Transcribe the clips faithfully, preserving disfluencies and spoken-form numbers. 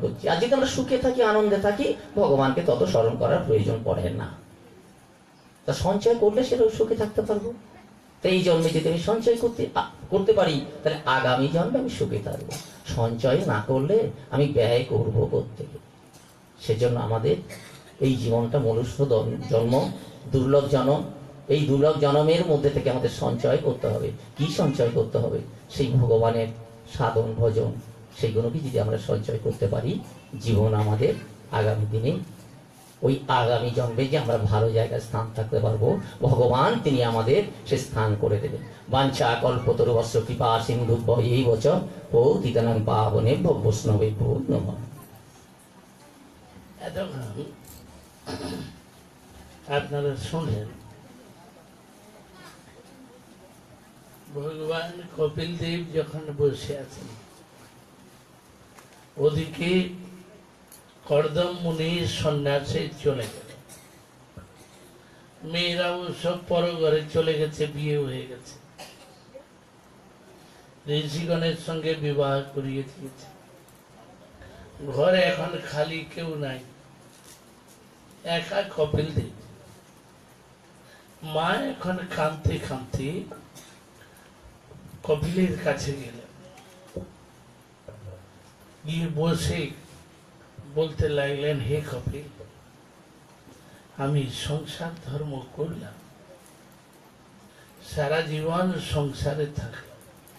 করছি। আর যদি আমরা সুখে থাকি, আনন্দে থাকি, ভগবানকে তত স্মরণ করার প্রয়োজন পড়ে না। তা সঞ্চয় করলে সেটা সুখে থাকতে পারবো। তো এই জন্মে যদি আমি সঞ্চয় করতে করতে পারি, তাহলে আগামী জন্মে আমি সুখে থাকবো। সঞ্চয় না করলে আমি ব্যয় করবো কোত্থেকে? সেজন্য আমাদের এই জীবনটা মনুষ্য জন্ম, দুর্লভ জন্ম। এই দুর্লভ জন্মের মধ্যে থেকে আমাদের সঞ্চয় করতে হবে। কি সঞ্চয় করতে হবে? সেই ভগবানের সাধন ভজন, সেইগুলোকে যদি আমরা সঞ্চয় করতে পারি, জীবন আমাদের আগামী দিনে ওই আগামী জন্মে যে আমরা ভালো জায়গায় স্থান থাকতে পারবো, ভগবান তিনি আমাদের সে স্থান করে দেবেন। বাঞ্ছা কল্পতরু বস্ত্র কৃপা সিন্ধু এই বচন ও তিতানং পাবনে বৈষ্ণবে ভো নমঃ। এতক্ষণ আপনারা শুনলেন ভগবান কপিল দেব যখন বসে আছেন, ওদিকে কর্দম মুনি সন্ন্যাসে চলে গেল, মেয়েরাও সব পরঘরে চলে গেছে, বিয়ে হয়ে গেছে, ঋষিগণের সঙ্গে বিবাহ করিয়ে দিয়েছে। ঘরে এখন খালি, কেউ নাই, একা কপিল দেব। মা এখন কাঁদতে কাঁদতে কপিলের কাছে গেলেন, গিয়ে বসে বলতে লাগলেন, হে কপিল, আমি সংসার ধর্ম করলাম, সারা জীবন সংসারে থাকলাম,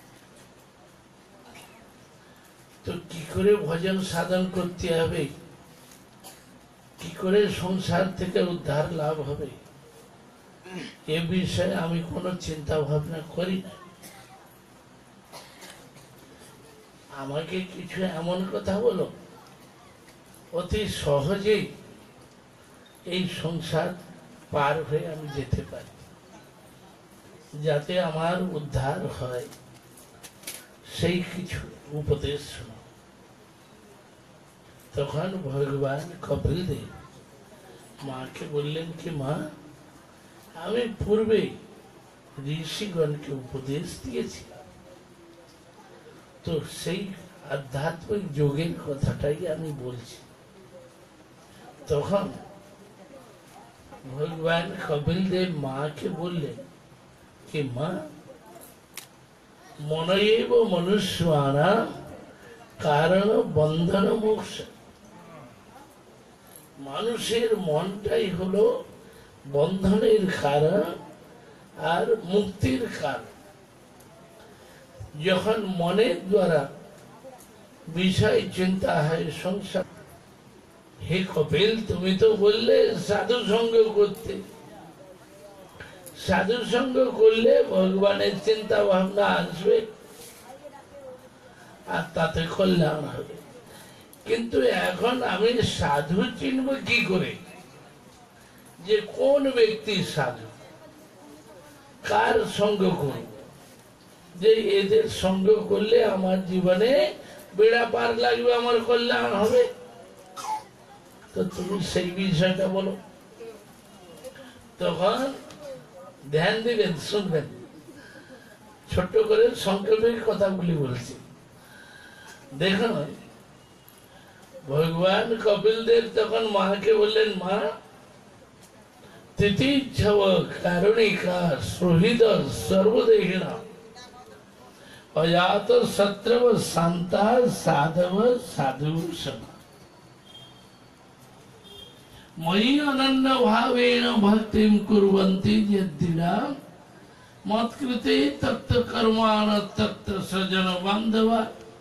তো কি করে ভজন সাধন করতে হবে, কি করে সংসার থেকে উদ্ধার লাভ হবে, এ বিষয়ে আমি কোনো চিন্তা ভাবনা করি না। আমাকে কিছু এমন কথা বলো অতি সহজেই এই সংসার পার হয়ে আমি যেতে পারি, যাতে আমার উদ্ধার হয়, সেই কিছু উপদেশ শোনো। তখন ভগবান কপিল দেব মাকে বললেন কি, মা, আমি পূর্বে ঋষিগণকে উপদেশ দিয়েছি, তো সেই আধ্যাত্মিক যোগের কথাটাই আমি বলছি। তখন ভগবান কপিল দেব মাকে বললেন কি, মা, মনয়েব মনুষ্যানাং কারণ বন্ধন মোক্ষ। মানুষের মনটাই হলো বন্ধনের কারণ আর মুক্তির কারণ। যখন মনের দ্বারা বিষয় চিন্তা হয় সংসার, হে কপিল, তুমি তো বললে সাধু সঙ্গ করতে, সাধু সঙ্গ করলে ভগবানের চিন্তা ভাবনা আসবে আর তাতে কল্যাণ হবে। কিন্তু এখন আমি সাধু চিনব কি করে, যে কোন ব্যক্তি সাধু, কার সঙ্গ করব, যে এদের সঙ্গ করলে আমার জীবনে বেড়া পার লাগবে, আমার কল্যাণ হবে, তো তুমি সেই বিষয়টা বলো। তখন ধ্যান দিবেন, শুনবেন, ছোট্ট করে সংক্ষেপে কথাগুলি বলছি। দেখুন, ভগবান কপিল দেব তখন মাকে বললেন, মা, তিতিচ্ছব কারণিকা সুহৃদ সর্বদেহিনা অজাত শত্রব শান্তা সাধব সাধু সভা ময়ি অনন্য ভাবেন ভক্তিম কুর্বন্তি যদ্দিনা মৎকৃতে তত্ত্ব কর্মাণ তত্ত্ব স্বজন বান্ধবা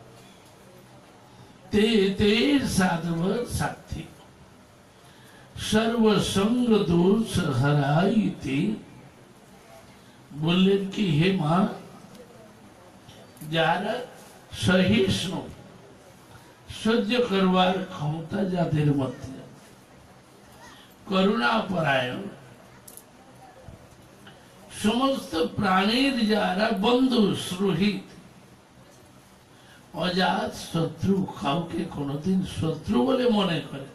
তে তে সাধব সাথী সর্বসঙ্গ দোষ হারাইতে। বললেন কি, হে মা, যারা সহিষ্ণু, সহ্য করবার ক্ষমতা যাদের মধ্যে, করুণা পরায়ণ, সমস্ত প্রাণীর যারা বন্ধু সুহৃদ, অজাত শত্রু, কাউকে কোনোদিন শত্রু বলে মনে করে,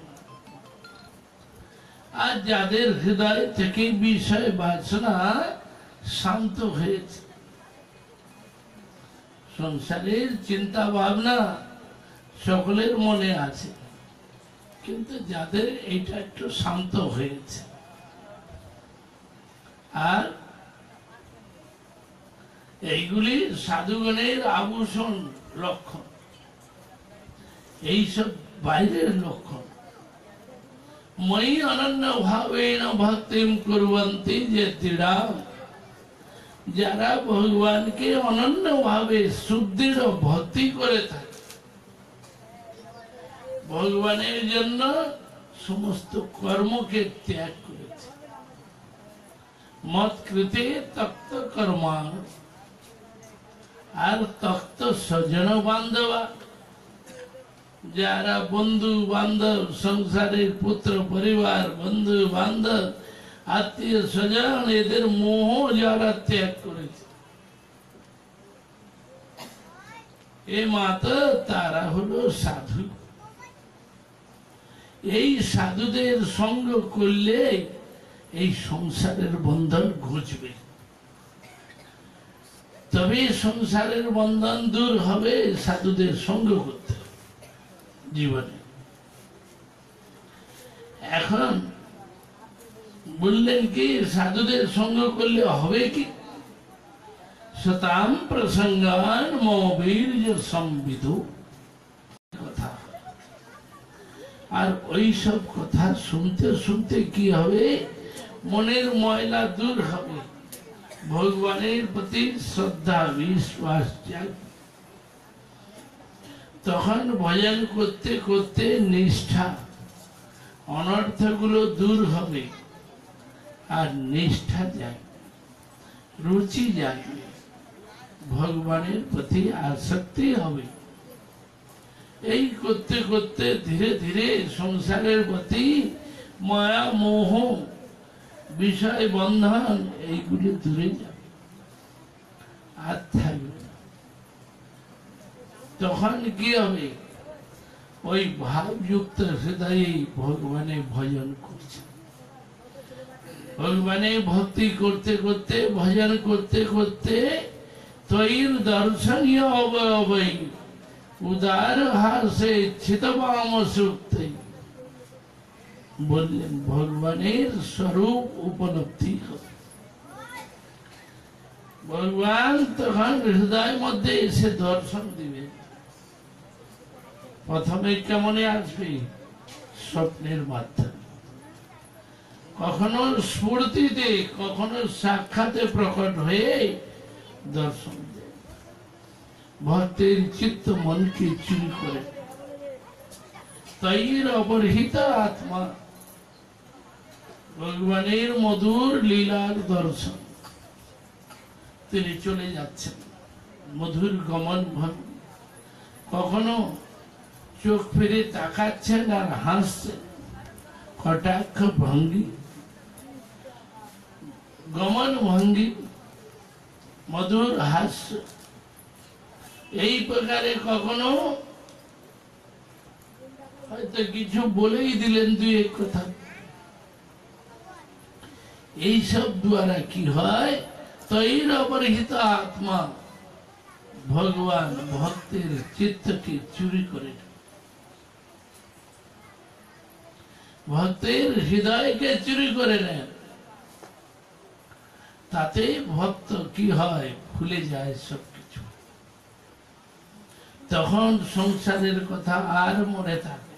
আর যাদের হৃদয় থেকে বিষয় বাসনা শান্ত হয়েছে, সংসারের চিন্তা ভাবনা সকলের মনে আছে, কিন্তু যাদের এটা একটু শান্ত হয়েছে। আর এইগুলি সাধুগণের আভূষণ লক্ষণ, এইসব বাইরের লক্ষণ। মই অনন্য ভাবেন ভক্তিম কুর্বন্তি যে দৃঢ়, যারা ভগবানকে অনন্য ভাবে সুদৃঢ় ভক্তি করে থাকে, ভগবানের জন্য সমস্ত কর্মকে ত্যাগ করেছে। মত কৃতে তক্ত কর্মা, আর তক্ত স্বজন বান্ধবা, যারা বন্ধু বান্ধব, সংসারের পুত্র পরিবার, বন্ধু বান্ধব, আত্মীয় স্বজন, এদের মোহ যারা ত্যাগ করেছে, এ মাত্র তারা হলো সাধু। এই সাধুদের সঙ্গ করলে এই সংসারের বন্ধন ঘুচবে, তবে সংসারের বন্ধন দূর হবে সাধুদের সঙ্গ করতে জীবনে। এখন বললেন কি সাধুদের সঙ্গ করলে হবে কি? শতাম প্রসঙ্গান মবীর্য সম্বিদু কথা। আর ওই সব কথা শুনতে শুনতে কি হবে? মনের ময়লা দূর হবে, ভগবানের প্রতি শ্রদ্ধা বিশ্বাস জাগবে। তখন ভজন করতে করতে নিষ্ঠা, অনর্থগুলো দূর হবে, আর নিষ্ঠা যায়, রুচি জাগবে, ভগবানের প্রতি আসক্তি হবে। এই করতে করতে ধীরে ধীরে সংসারের প্রতি মায়া মোহ বিষয় বন্ধন এইগুলি দূরে যাবে, আর থাকবে না। তখন কি হবে? ওই ভাবযুক্ত হৃদয়ে ভগবানের ভজন করছে, ভগবানের ভক্তি করতে করতে ভজন করতে করতে তৈর দর্শনীয় অবয়বই উদার হাসে চিতবাম সুক্তি, বললেন ভগবানের স্বরূপ উপলব্ধি হবে। ভগবান তখন হৃদয়ের মধ্যে এসে দর্শন দিবে। প্রথমে কেমনে আসবে? স্বপ্নের মাধ্যমে, কখনো স্ফূর্তিতে, কখনো সাক্ষাতে প্রকট হয়ে দর্শন দেয়। ভক্তের চিত্ত মনকে চুরি করে, তৈর অপরিহিত আত্মা, ভগবানের মধুর লীলার দর্শন। তিনি চলে যাচ্ছেন, মধুর গমন ভঙ্গি, কখনো চোখ ফিরে তাকাচ্ছেন আর হাসছেন, কটাক্ষ ভঙ্গি, গমন ভঙ্গি, মধুর হাস্য। এই প্রকারে কখনো হয়তো কিছু বলেই দিলেন দুই এক কথা। এইসব দ্বারা কি হয়? তৈর অপরিহিত আত্মা ভগবান ভক্তের চিত্তকে চুরি করে, ভক্তের হৃদয়কে চুরি করে নেন। তাতে ভক্ত কি হয়? ভুলে যায় সবকিছু। তখন সংসারের কথা আর মনে থাকে,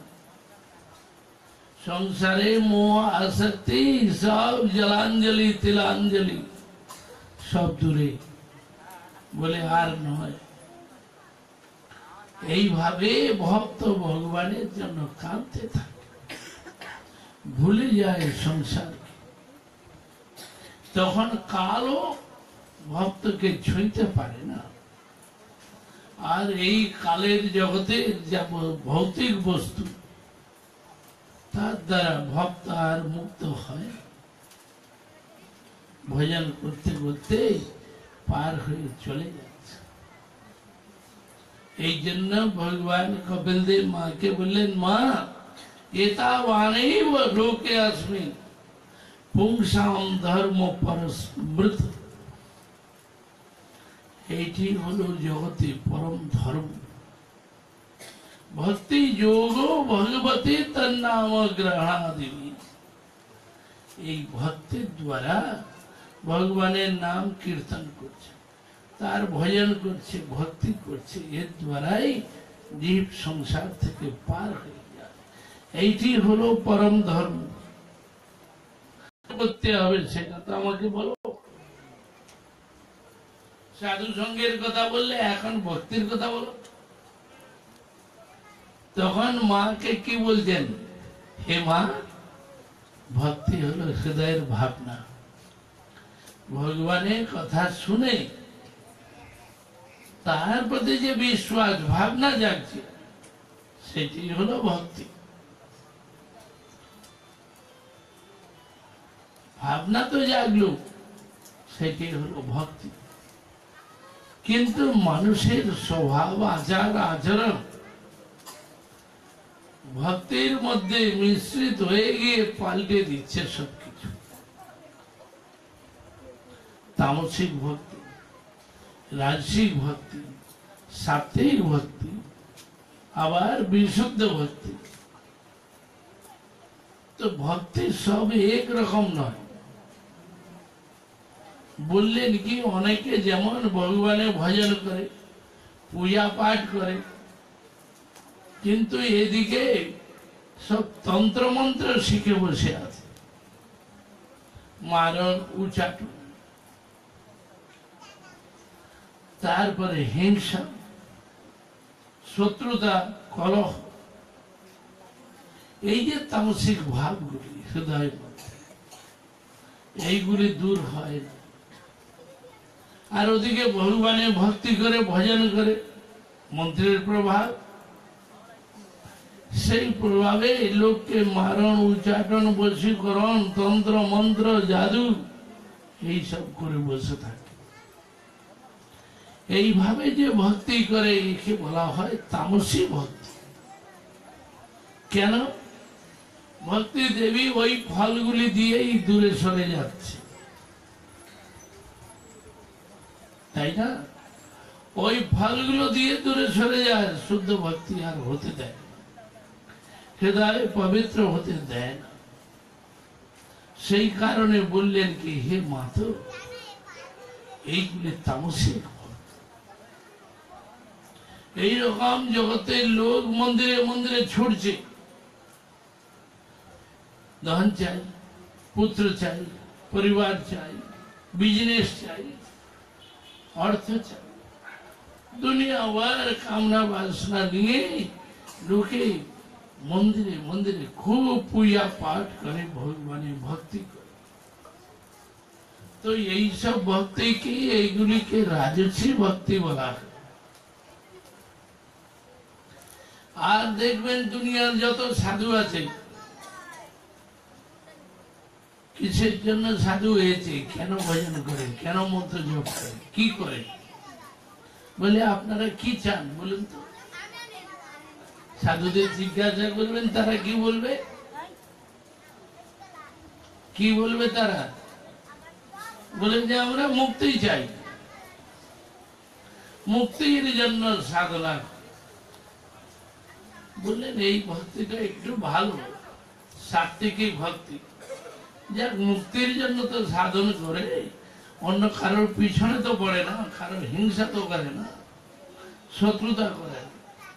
সংসারে মোহ আসক্তি সব জলাঞ্জলি তিলাঞ্জলি সব দূরে, বলে আর নয়। এইভাবে ভক্ত ভগবানের জন্য কাঁদতে থাকে, ভুলে যায় সংসার। তখন কালও ভক্তকে ছুঁইতে পারে না। আর এই কালের জগতে যা ভৌতিক বস্তু, তার দ্বারা ভক্ত আর মুক্ত হয়। ভজন করতে করতে পার হয়ে চলে যাচ্ছে। এই জন্য ভগবান কপিল দেব মাকে বললেন, মা এতাবানে লোকে আসমি পুংসাম ধর্ম পরস্মৃত। এইটি হলো জগতে পরম ধর্ম। ভক্তি যোগ ভগবতী তন্নাম গ্রহণাদিবি। এই ভক্তির দ্বারা ভগবানের নাম কীর্তন করছে, তার ভজন করছে, ভক্তি করছে, এর দ্বারাই জীব সংসার থেকে পার হয়ে যায়। এইটি হলো পরম ধর্ম। করতে হবে সেটা তো আমাকে বলো। সাধু সঙ্গের কথা বললে, এখন ভক্তির কথা বলো। তখন মাকে কি বলছেন? হে মা, ভক্তি হলো হৃদয়ের ভাবনা। ভগবানের কথা শুনে তার প্রতি যে বিশ্বাস ভাবনা জাগছে, সেটি হলো ভক্তি। ভাবনা তো জাগলো, সেটি হলো ভক্তি। কিন্তু মানুষের স্বভাব, আচার আচরণ ভক্তির মধ্যে মিশ্রিত হয়ে গিয়ে পাল্টে দিচ্ছে সবকিছু। তামসিক ভক্তি, রাজসিক ভক্তি, সাত্ত্বিক ভক্তি, আবার বিশুদ্ধ ভক্তি। তো ভক্তি সব এক রকম নয়। বললেন কি, অনেকে যেমন ভগবানের ভজন করে, পূজা পাঠ করে, কিন্তু এদিকে সব তন্ত্র মন্ত্র শিখে বসে আছে। মারণ, উচাটন, তারপরে হিংসা, শত্রুতা, কলহ, এই যে তামসিক ভাবগুলি হৃদয়ের মধ্যে, এইগুলি দূর হয় না। আর ওদিকে ভগবানের ভক্তি করে, ভজন করে, মন্ত্রের প্রভাব, সেই প্রভাবে লোককে মারণ, উচ্চাটন, বশীকরণ, তন্ত্র মন্ত্র, জাদু এইসব করে বসে থাকে। এইভাবে যে ভক্তি করে, একে বলা হয় তামসী ভক্তি। কেন? ভক্তি দেবী ওই ফলগুলি দিয়েই দূরে সরে যাচ্ছে, তাই না? ওই ফলগুলো দিয়ে দূরে সরে যায়, শুদ্ধ ভক্তি আর হতে দেয়, হৃদয় পবিত্র হতে দেয় না। সেই কারণে বললেন কি, হে মাতো, এইগুলি তামসিক ভক্তি। এইরকম জগতের লোক মন্দিরে মন্দিরে ছুটছে, ধন চাই, পুত্র চাই, পরিবার চাই, বিজনেস চাই, অর্থ চাই, দুনিয়া ভর কামনা বাসনা নিয়ে লোকে মন্দিরে মন্দিরে খুব পূজা পাঠ করে, ভগবানের ভক্তি করে। তো এইসব ভক্তিকে, এইগুলিকে রাজসী ভক্তি বলা হয়। আর দেখবেন দুনিয়ার যত সাধু আছে, কিসের জন্য সাধু হয়েছে, কেন ভজন করে, কেন মন্ত্র জপ করে, কি করে? বলে আপনারা কি চান বলুন তো? সাধুদের জিজ্ঞাসা করবেন, তারা কি বলবে? কি বলবে তারা? বলে যে আমরা মুক্তি চাই, মুক্তির জন্য সাধনা। বললেন এই ভক্তিটা একটু ভালো, সাত্ত্বিক ভক্তি। যাক, মুক্তির জন্য তো সাধন করে, অন্য কারোর পিছনে তো পড়ে না, কারোর হিংসা তো করে না, শত্রুতা করে না।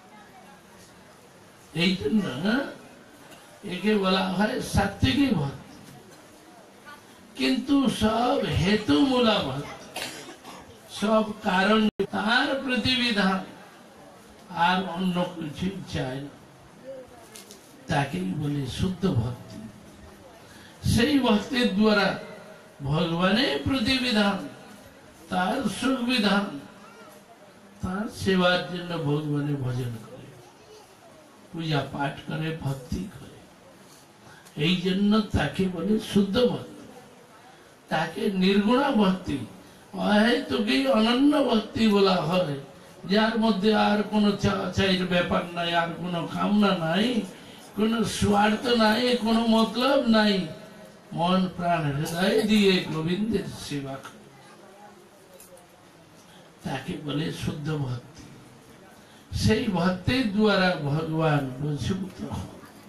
এই জন্য একে বলা হয় সাত্ত্বিক ভক্তি। কিন্তু সব হেতুমূলা ভক্তি, সব কারণ, তার প্রতিবিধান, আর অন্য কিছু চায় না, তাকেই বলে শুদ্ধ ভক্তি। সেই ভক্তির দ্বারা ভগবানের প্রতিবিধান, তার সুখ বিধান, তার সেবার জন্য ভগবানের ভজন করে, পূজা পাঠ করে, ভক্তি করে। এই জন্য তাকে বলে শুদ্ধ ভক্তি। তাকে নির্গুণা ভক্তি, অহেতুকী অনন্য ভক্তি বলা হয়, যার মধ্যে আর কোনো চাওয়াচাইয়ের ব্যাপার নাই, আর কোনো কামনা নাই, কোনো স্বার্থ নাই, কোনো মতলব নাই। মন প্রাণ হৃদয় দিয়ে গোবিন্দের সেবা করে, তাকে বলে শুদ্ধ ভক্তি। সেই ভক্তির দ্বারা ভগবান বশীভূত হন।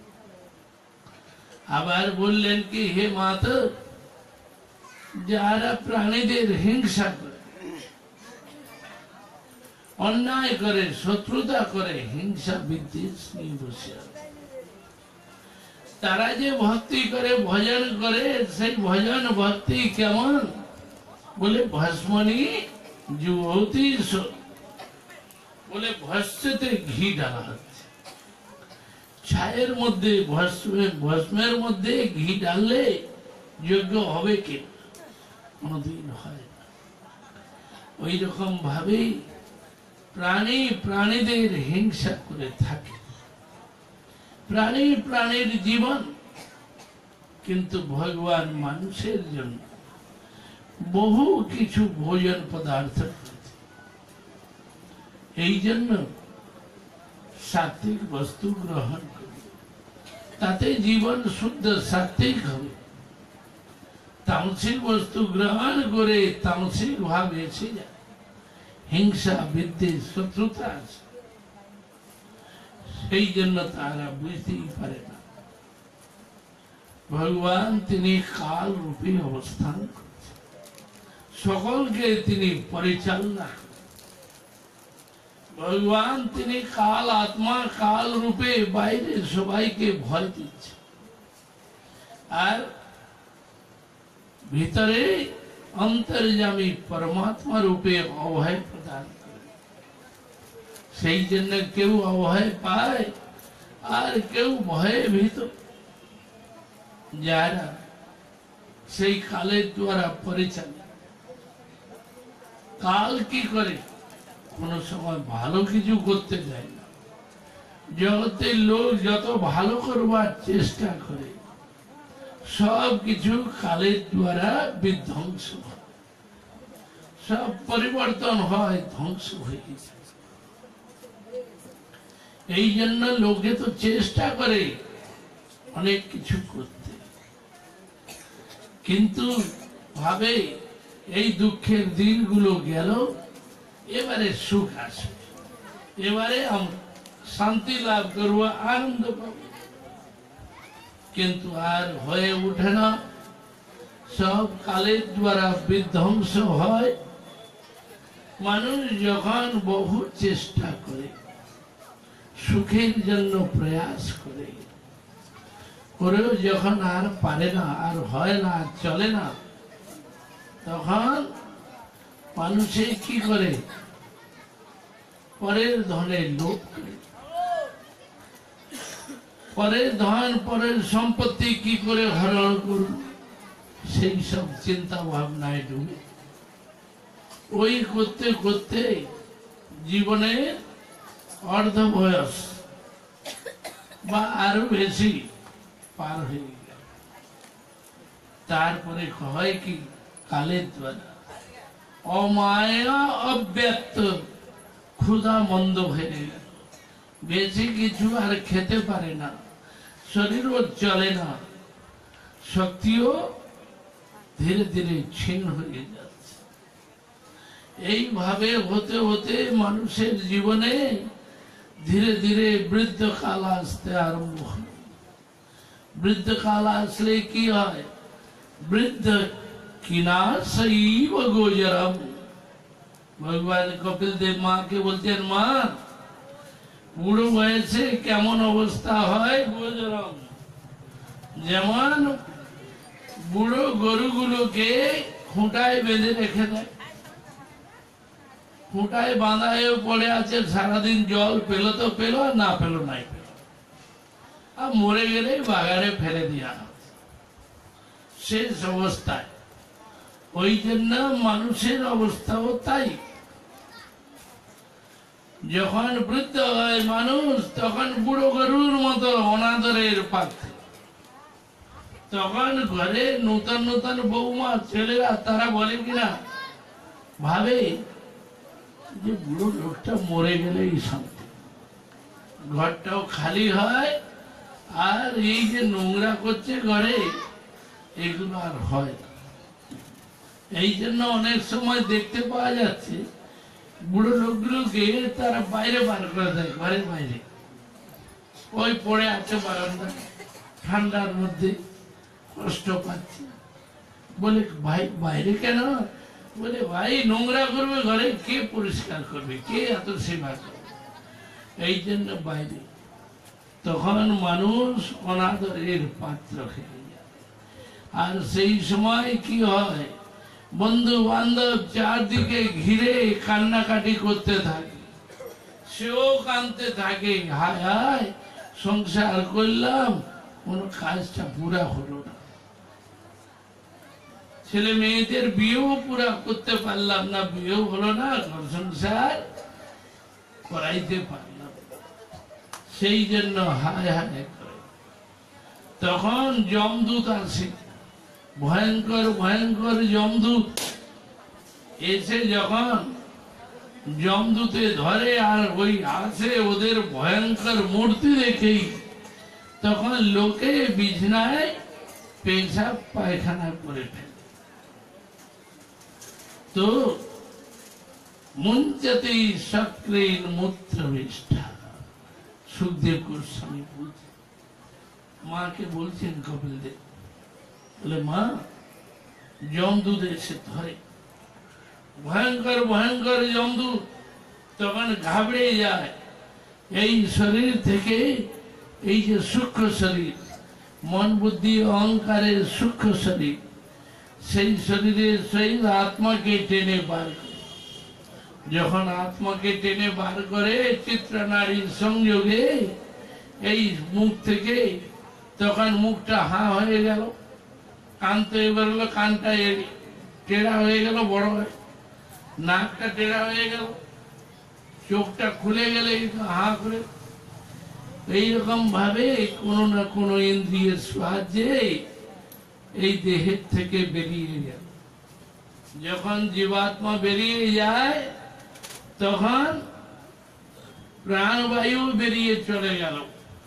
আবার বললেন কি, হে মাতা, যারা প্রাণীদের হিংসা করে, অন্যায় করে, শত্রুতা করে, হিংসা বিদ্বেষ নিয়ে বসে আছে, তারা যে ভক্তি করে, ভজন করে, সেই ভজন ভক্তি কেমন? বলে ভস্মনি যুবতী, বলে ভস্মতে ঘি ডালা হচ্ছে। ছায়ের মধ্যে ভস্মের ভস্মের মধ্যে ঘি ডাললে যোগ্য হবে কি? কোনদিন হয় না। ওই রকম ভাবে প্রাণী প্রাণীদের হিংসা করে থাকে, প্রাণী প্রাণীর জীবন। কিন্তু ভগবান মানুষের জন্য বহু কিছু ভোজন পদার্থ করেছে। এই জন্য সাত্বিক বস্তু গ্রহণ করি, তাতে জীবন শুদ্ধ সাত্বিক হবে। তামসিক বস্তু গ্রহণ করে তামসিক ভাব এসে যায়, হিংসা বিদ্বেষ শত্রুতা আছে, সেই জন্য তারা বুঝতেই পারে না। ভগবান তিনি কাল রূপে অবস্থান করছেন, সকলকে তিনি পরিচালনা করেন। ভগবান তিনি কাল আত্মা, কাল রূপে বাইরে সবাইকে ভয় দিচ্ছে, আর ভিতরে অন্তর্যামী পরমাত্মা রূপে অভয় প্রদান করে। সেই জন্য কেউ অভয় পায় আর কেউ ভয়ে ভীত। যারা সেই কালের দ্বারা পরিচালিত, কাল কি করে? কোন সময় ভালো কিছু করতে দেয় না। জগতের লোক যত ভালো করবার চেষ্টা করে, সব কিছু কালের দ্বারা বিধ্বংস হয়, সব পরিবর্তন হয়, ধ্বংস হয়ে যায়। এই জন্য লোকে তো চেষ্টা করে অনেক কিছু করতে, কিন্তু ভাবে এই দুঃখের দিনগুলো গেল, এবারে সুখ আসবে, এবারে আমরা শান্তি লাভ করবো, আনন্দ পাবো। কিন্তু আর হয়ে ওঠে না, সব কালের দ্বারা বিধ্বংস হয়। মানুষ যখন বহু চেষ্টা করে, সুখের জন্য প্রয়াস করে, করেও যখন আর পারে না, আর হয় না, আর চলে না, তখন মানুষে কি করে? পরের ধনের লোভ করে, পরের ধন পরের সম্পত্তি কি করে হরণ করুন, সেই সব চিন্তা ভাবনায় ডুবে। ওই করতে করতে জীবনের অর্ধ বয়স বা আরো বেশি পার হয়ে গেল। তারপরে হয় কি? কালের দ্বারা অমায়া অব্যক্ত ক্ষুধা মন্দ হয়ে গেল, বেশি কিছু আর খেতে পারে না, শরীরও চলে না, শক্তিও ধীরে ধীরে ক্ষীণ হয়ে যাচ্ছে। এইভাবে হতে হতে মানুষের জীবনে ধীরে ধীরে বৃদ্ধকাল আসতে আরম্ভ হয়। বৃদ্ধকাল আসলে কি হয়? বৃদ্ধ কিনা শৈব গোজরম। ভগবান কপিল দেব মাকে বলতেন, মা বুড়ো বয়সে কেমন অবস্থা হয়? গোজরম, যেমন বুড়ো গরুগুলোকে খুঁটায় বেঁধে রেখে দেয়, খুঁটায় বাঁধায় পড়ে আছে, সারাদিন জল পেলো তো পেলো, আর না পেলো নাই পেলো, আর মরে গেলে বাগানে ফেলে দেওয়া শেষ অবস্থায়। ওই জন্য মানুষের অবস্থাও তাই। যখন বৃদ্ধ হয় মানুষ, তখন বুড়ো গরুর মতো অনাদরের পাত্র। তখন ঘরে নূতন নূতন বৌমা ছেলেরা তারা বলে কিনা, ভাবে যে বুড়ো লোকটা মরে গেলেই শান্তি, ঘরটাও খালি হয়, আর এই যে নোংরা করছে ঘরে, এগুলো আর হয় না। এই জন্য অনেক সময় দেখতে পাওয়া যাচ্ছে বুড়ো লোকগুলোকে তারা বাইরে বার করে দেয়, ঘরের বাইরে। ওই পড়ে আছে বারান্দা, ঠান্ডার মধ্যে কষ্ট পাচ্ছে। বলে ভাই বাইরে কেন? বলে ভাই নোংরা করবে ঘরে, কে পরিষ্কার করবে, কে এত সেবা করবে, এই জন্য বাইরে। তখন মানুষ অনাদরের পাত্র খেয়ে যায়। আর সেই সময় কি হয়, বন্ধু বান্ধব চারদিকে ঘিরে কান্নাকাটি করতে থাকে, সেও কাঁদতে থাকে, হায় হায় সংসার করলাম কোন কাজটা পুরা হলো না, ছেলে মেয়েদের বিয়েও পুরা করতে পারলাম না, বিয়েও হলো না, ঘর সংসার করাইতে পারলাম, সেই জন্য হায় হায় করে। তখন যমদূত আসে, ভয়ঙ্কর ভয়ঙ্কর যমদূত এসে যখন যমদূতে ধরে আর ওই আসে ওদের ভয়ঙ্কর মূর্তি দেখেই, তখন লোকে বিছনায় পেশাব পায়খানা করে ফেলে। তো মুঞ্চতি সক্রিন মূত্রবিষ্ঠা, সুখদেব গোস্বামী বলছেন, মাকে বলছেন কপিল দেব, বলে মা যমদূত এসে ধরে, ভয়ঙ্কর ভয়ঙ্কর যমদূত, তখন ঘাবড়ে যায়। এই শরীর থেকে, এই যে সূক্ষ্ম শরীর, মন বুদ্ধি অহংকারের সূক্ষ্ম শরীর, সেই শরীরের সহিত আত্মাকে টেনে বার করে। যখন আত্মাকে টেনে বার করে চিত্রনারীর সংযোগে এই মুখ থেকে, তখন মুখটা হাঁ হয়ে গেল, কান তো এবার হলো, কানটা টেড়া হয়ে গেল, বড় হয়, নাকটা টেড়া হয়ে গেল, চোখটা খুলে গেলে হাঁ করে, এইরকম ভাবে কোনো না কোনো ইন্দ্রিয়ের সাহায্যে এই দেহের থেকে বেরিয়ে গেল। যখন জীবাত্মা বেরিয়ে যায় তখন প্রাণবায়ু বেরিয়ে চলে গেল,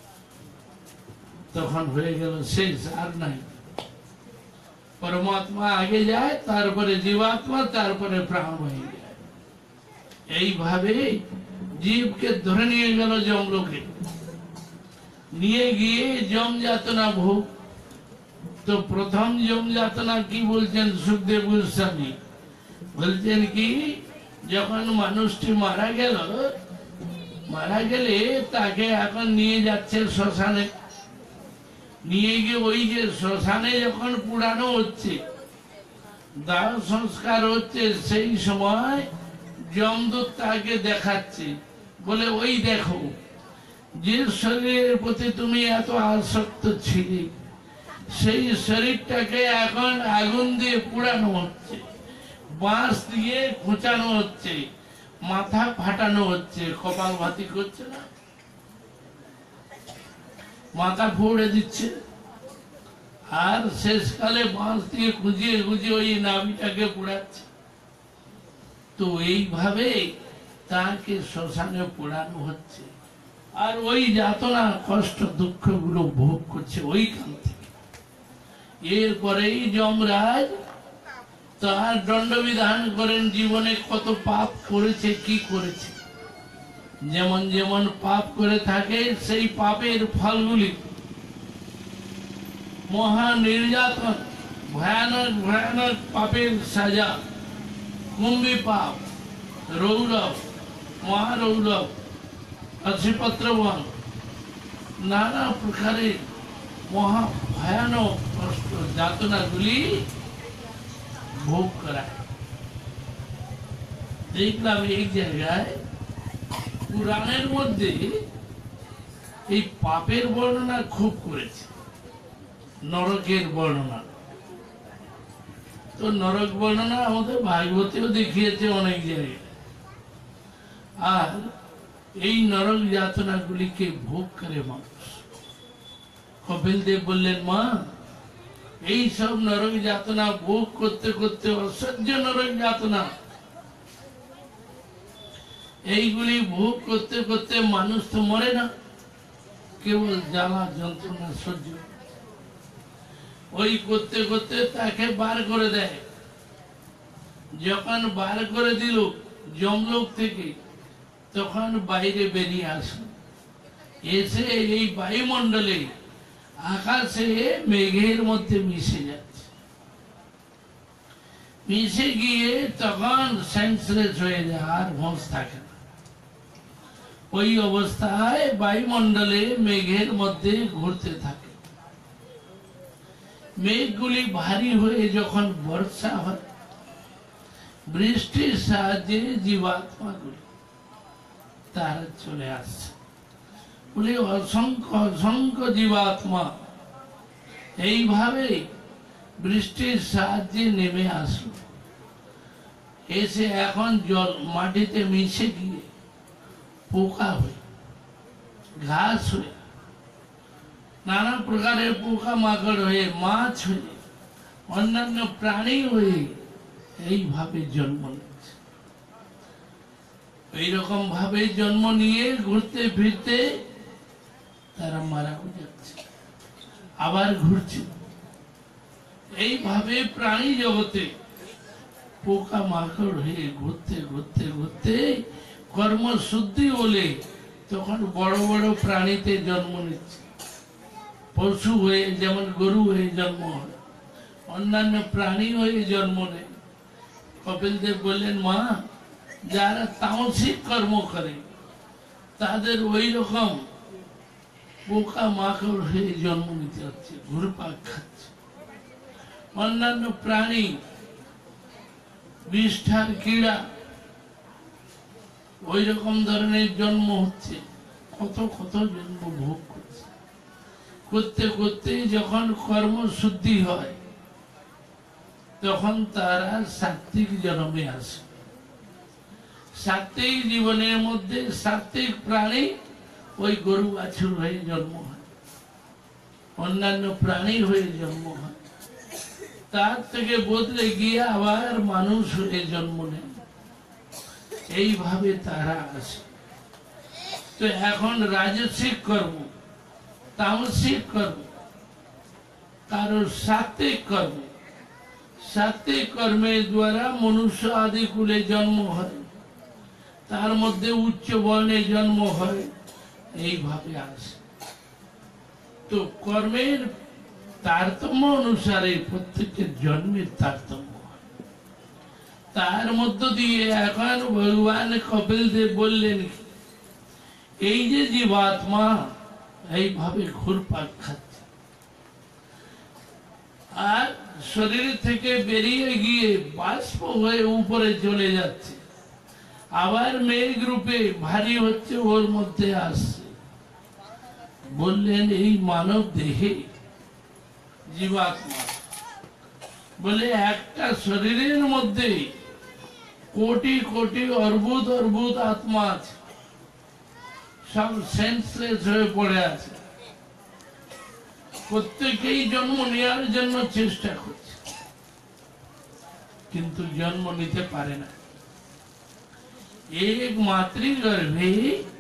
তখন হয়ে গেল শেষ, আর নাই। পরমাত্মা আগে যায়, তারপরে জীবাত্মা, তারপরে প্রাণবায়ু যায়। এইভাবে জীবকে ধরে নিয়ে গেল যমলোকে, নিয়ে গিয়ে যম যাতনা ভোগ। তো প্রথম যম যাতনা কি বলছেন সুখদেব গোস্বামী, বলছেন কি, যখন মানুষটি মারা গেল, মারা গেলে তাকে এখন নিয়ে যাচ্ছে শ্মশানে, নিয়ে গিয়ে ওই যে শ্মশানে যখন পুরানো হচ্ছে, দাহ সংস্কার হচ্ছে, সেই সময় যমদূত তাকে দেখাচ্ছে, বলে ওই দেখো, যে শরীরের প্রতি তুমি এত আসক্ত ছিলে, সেই শরীরটাকে এখন আগুন দিয়ে পুড়ানো হচ্ছে, বাঁশ দিয়ে খোঁচানো হচ্ছে, মাথা ফাটানো হচ্ছে, কপাল ভাতি করছে না, মাথা ফুড়ে দিচ্ছে, আর শেষকালে বাঁশ দিয়ে খুঁজিয়ে খুঁজিয়ে ওই নাভিটাকে পোড়াচ্ছে। তো এইভাবে তাকে শ্মশানে পোড়ানো হচ্ছে, আর ওই যাতনা কষ্ট দুঃখ গুলো ভোগ করছে ওইখান থেকে। এরপরেই যমরাজ তার দণ্ডবিধান করেন, জীবনে কত পাপ করেছে, কি করেছে, যেমন যেমন পাপ করে থাকে সেই পাপের ফলগুলি, মহা নির্যাতন, ভয়ানক ভয়ানক পাপের সাজা, কুম্ভী পাপ, রৌরব, মহারৌরব, অসিপত্রবন, নানা প্রকারের মহা ভয়ানক কষ্ট যাতনাগুলি ভোগ করায়। দেখলাম এই জায়গায় পুরাণের মধ্যে এই পাপের বর্ণনা খুব করেছে, নরকের বর্ণনা। তো নরক বর্ণনা আমাদের ভাগবতেও দেখিয়েছে অনেক জায়গায়। আর এই নরক যাতনাগুলিকে ভোগ করে মানুষ। কপিল দেব বললেন, মা এই সব নরক যাতনা ভোগ করতে করতে অসহ্য নরক যাতনা, এইগুলি ভোগ করতে করতে মানুষ তো মরে না, কেবল জ্বালা যন্ত্রণা সহ্য, ওই করতে করতে তাকে বার করে দেয়। যখন বার করে দিল, যমলোক থেকে তখন বাইরে বেরিয়ে আসলো, এসে এই বায়ুমণ্ডলে আকাশে মেঘের মধ্যে মিশে যাচ্ছে। মিশে গিয়ে তখন সেন্সলেস হয়ে যায়, আর হোঁশ থাকে না। ওই অবস্থায় বায়ুমণ্ডলে মেঘের মধ্যে ঘুরতে থাকে। মেঘগুলি ভারী হয়ে যখন বর্ষা হয়, বৃষ্টির সাহায্যে জীবাত্মাগুলি তারা চলে আসছে। বলে অসংখ্য অসংখ্য জীবাত্মা এইভাবে বৃষ্টির সাহায্যে নেমে আসলো, এসে এখন জল মাটিতে মিশে গিয়ে পোকা হয়ে, ঘাস হয়ে, নানা প্রকারের পোকা মাকড় হয়ে, মাছ হয়ে, অন্যান্য প্রাণী হয়ে এইভাবে জন্ম নিচ্ছে। এইরকম ভাবে জন্ম নিয়ে ঘুরতে ফিরতে তারা মারাও যাচ্ছে, আবার ঘুরছে। এইভাবে প্রাণী জগতে পোকা মাকড় হয়ে ঘুরতে ঘুরতে ঘুরতে কর্মশুদ্ধি হলে তখন বড় বড় প্রাণীতে জন্ম নিচ্ছে। পশু হয়ে, যেমন গরু হয়ে জন্ম হয়, অন্যান্য প্রাণী হয়ে জন্ম নেয়। কপিল দেব বললেন, মা, যারা তামসিক কর্ম করে তাদের ওই রকম পোকা মাকড় হয়ে জন্ম নিতে হচ্ছে, ঘুরপাক খাচ্ছে। অন্যান্য প্রাণী, বিষ্ঠার কীড়া, ওই রকম ধরনের জন্ম হচ্ছে, কত কত জন্ম ভোগ করছে। করতে করতে যখন কর্মশুদ্ধি হয় তখন তারা সাত্ত্বিক জন্মে আসে। সাত্ত্বিক জীবনের মধ্যে সাত্ত্বিক প্রাণী ওই গরু বাছুর হয়ে জন্ম হয়, অন্যান্য প্রাণী হয়ে জন্ম হয়। তার থেকে বদলে গিয়ে আবার মানুষ হয়ে জন্ম নেয়। এইভাবে তারা আসে। তো এখন রাজসিক কর্ম, তামসিক কর্ম, কারো সাত্ত্বিক কর্ম। সাত্ত্বিক কর্মের দ্বারা মনুষ্য আদি কুলে জন্ম হয়, তার মধ্যে উচ্চ বর্ণে জন্ম হয়, এইভাবে আসে। তো কর্মের তারতম্য অনুসারে প্রত্যেকের জন্মের তারতম্য হয়। তার মধ্য দিয়ে এখন ভগবান কপিল দেব বললেন, এই যে জীবাত্মা এইভাবে ঘুরপাক খাচ্ছে, আর শরীর থেকে বেরিয়ে গিয়ে বাষ্প হয়ে উপরে চলে যাচ্ছে, আবার মেঘ রূপে ভারী হচ্ছে, ওর মধ্যে আসছে। বললেন, এই মানব দেহে জীবাত্মা বলে একটা শরীরের মধ্যে কোটি কোটি অর্বুদ অর্বুদ আত্মা আছে, সব সেন্সলেস হয়ে পড়ে আছে। প্রত্যেকেই জন্ম নেওয়ার জন্য চেষ্টা করছে, কিন্তু জন্ম নিতে পারে না। এক মাতৃগর্ভে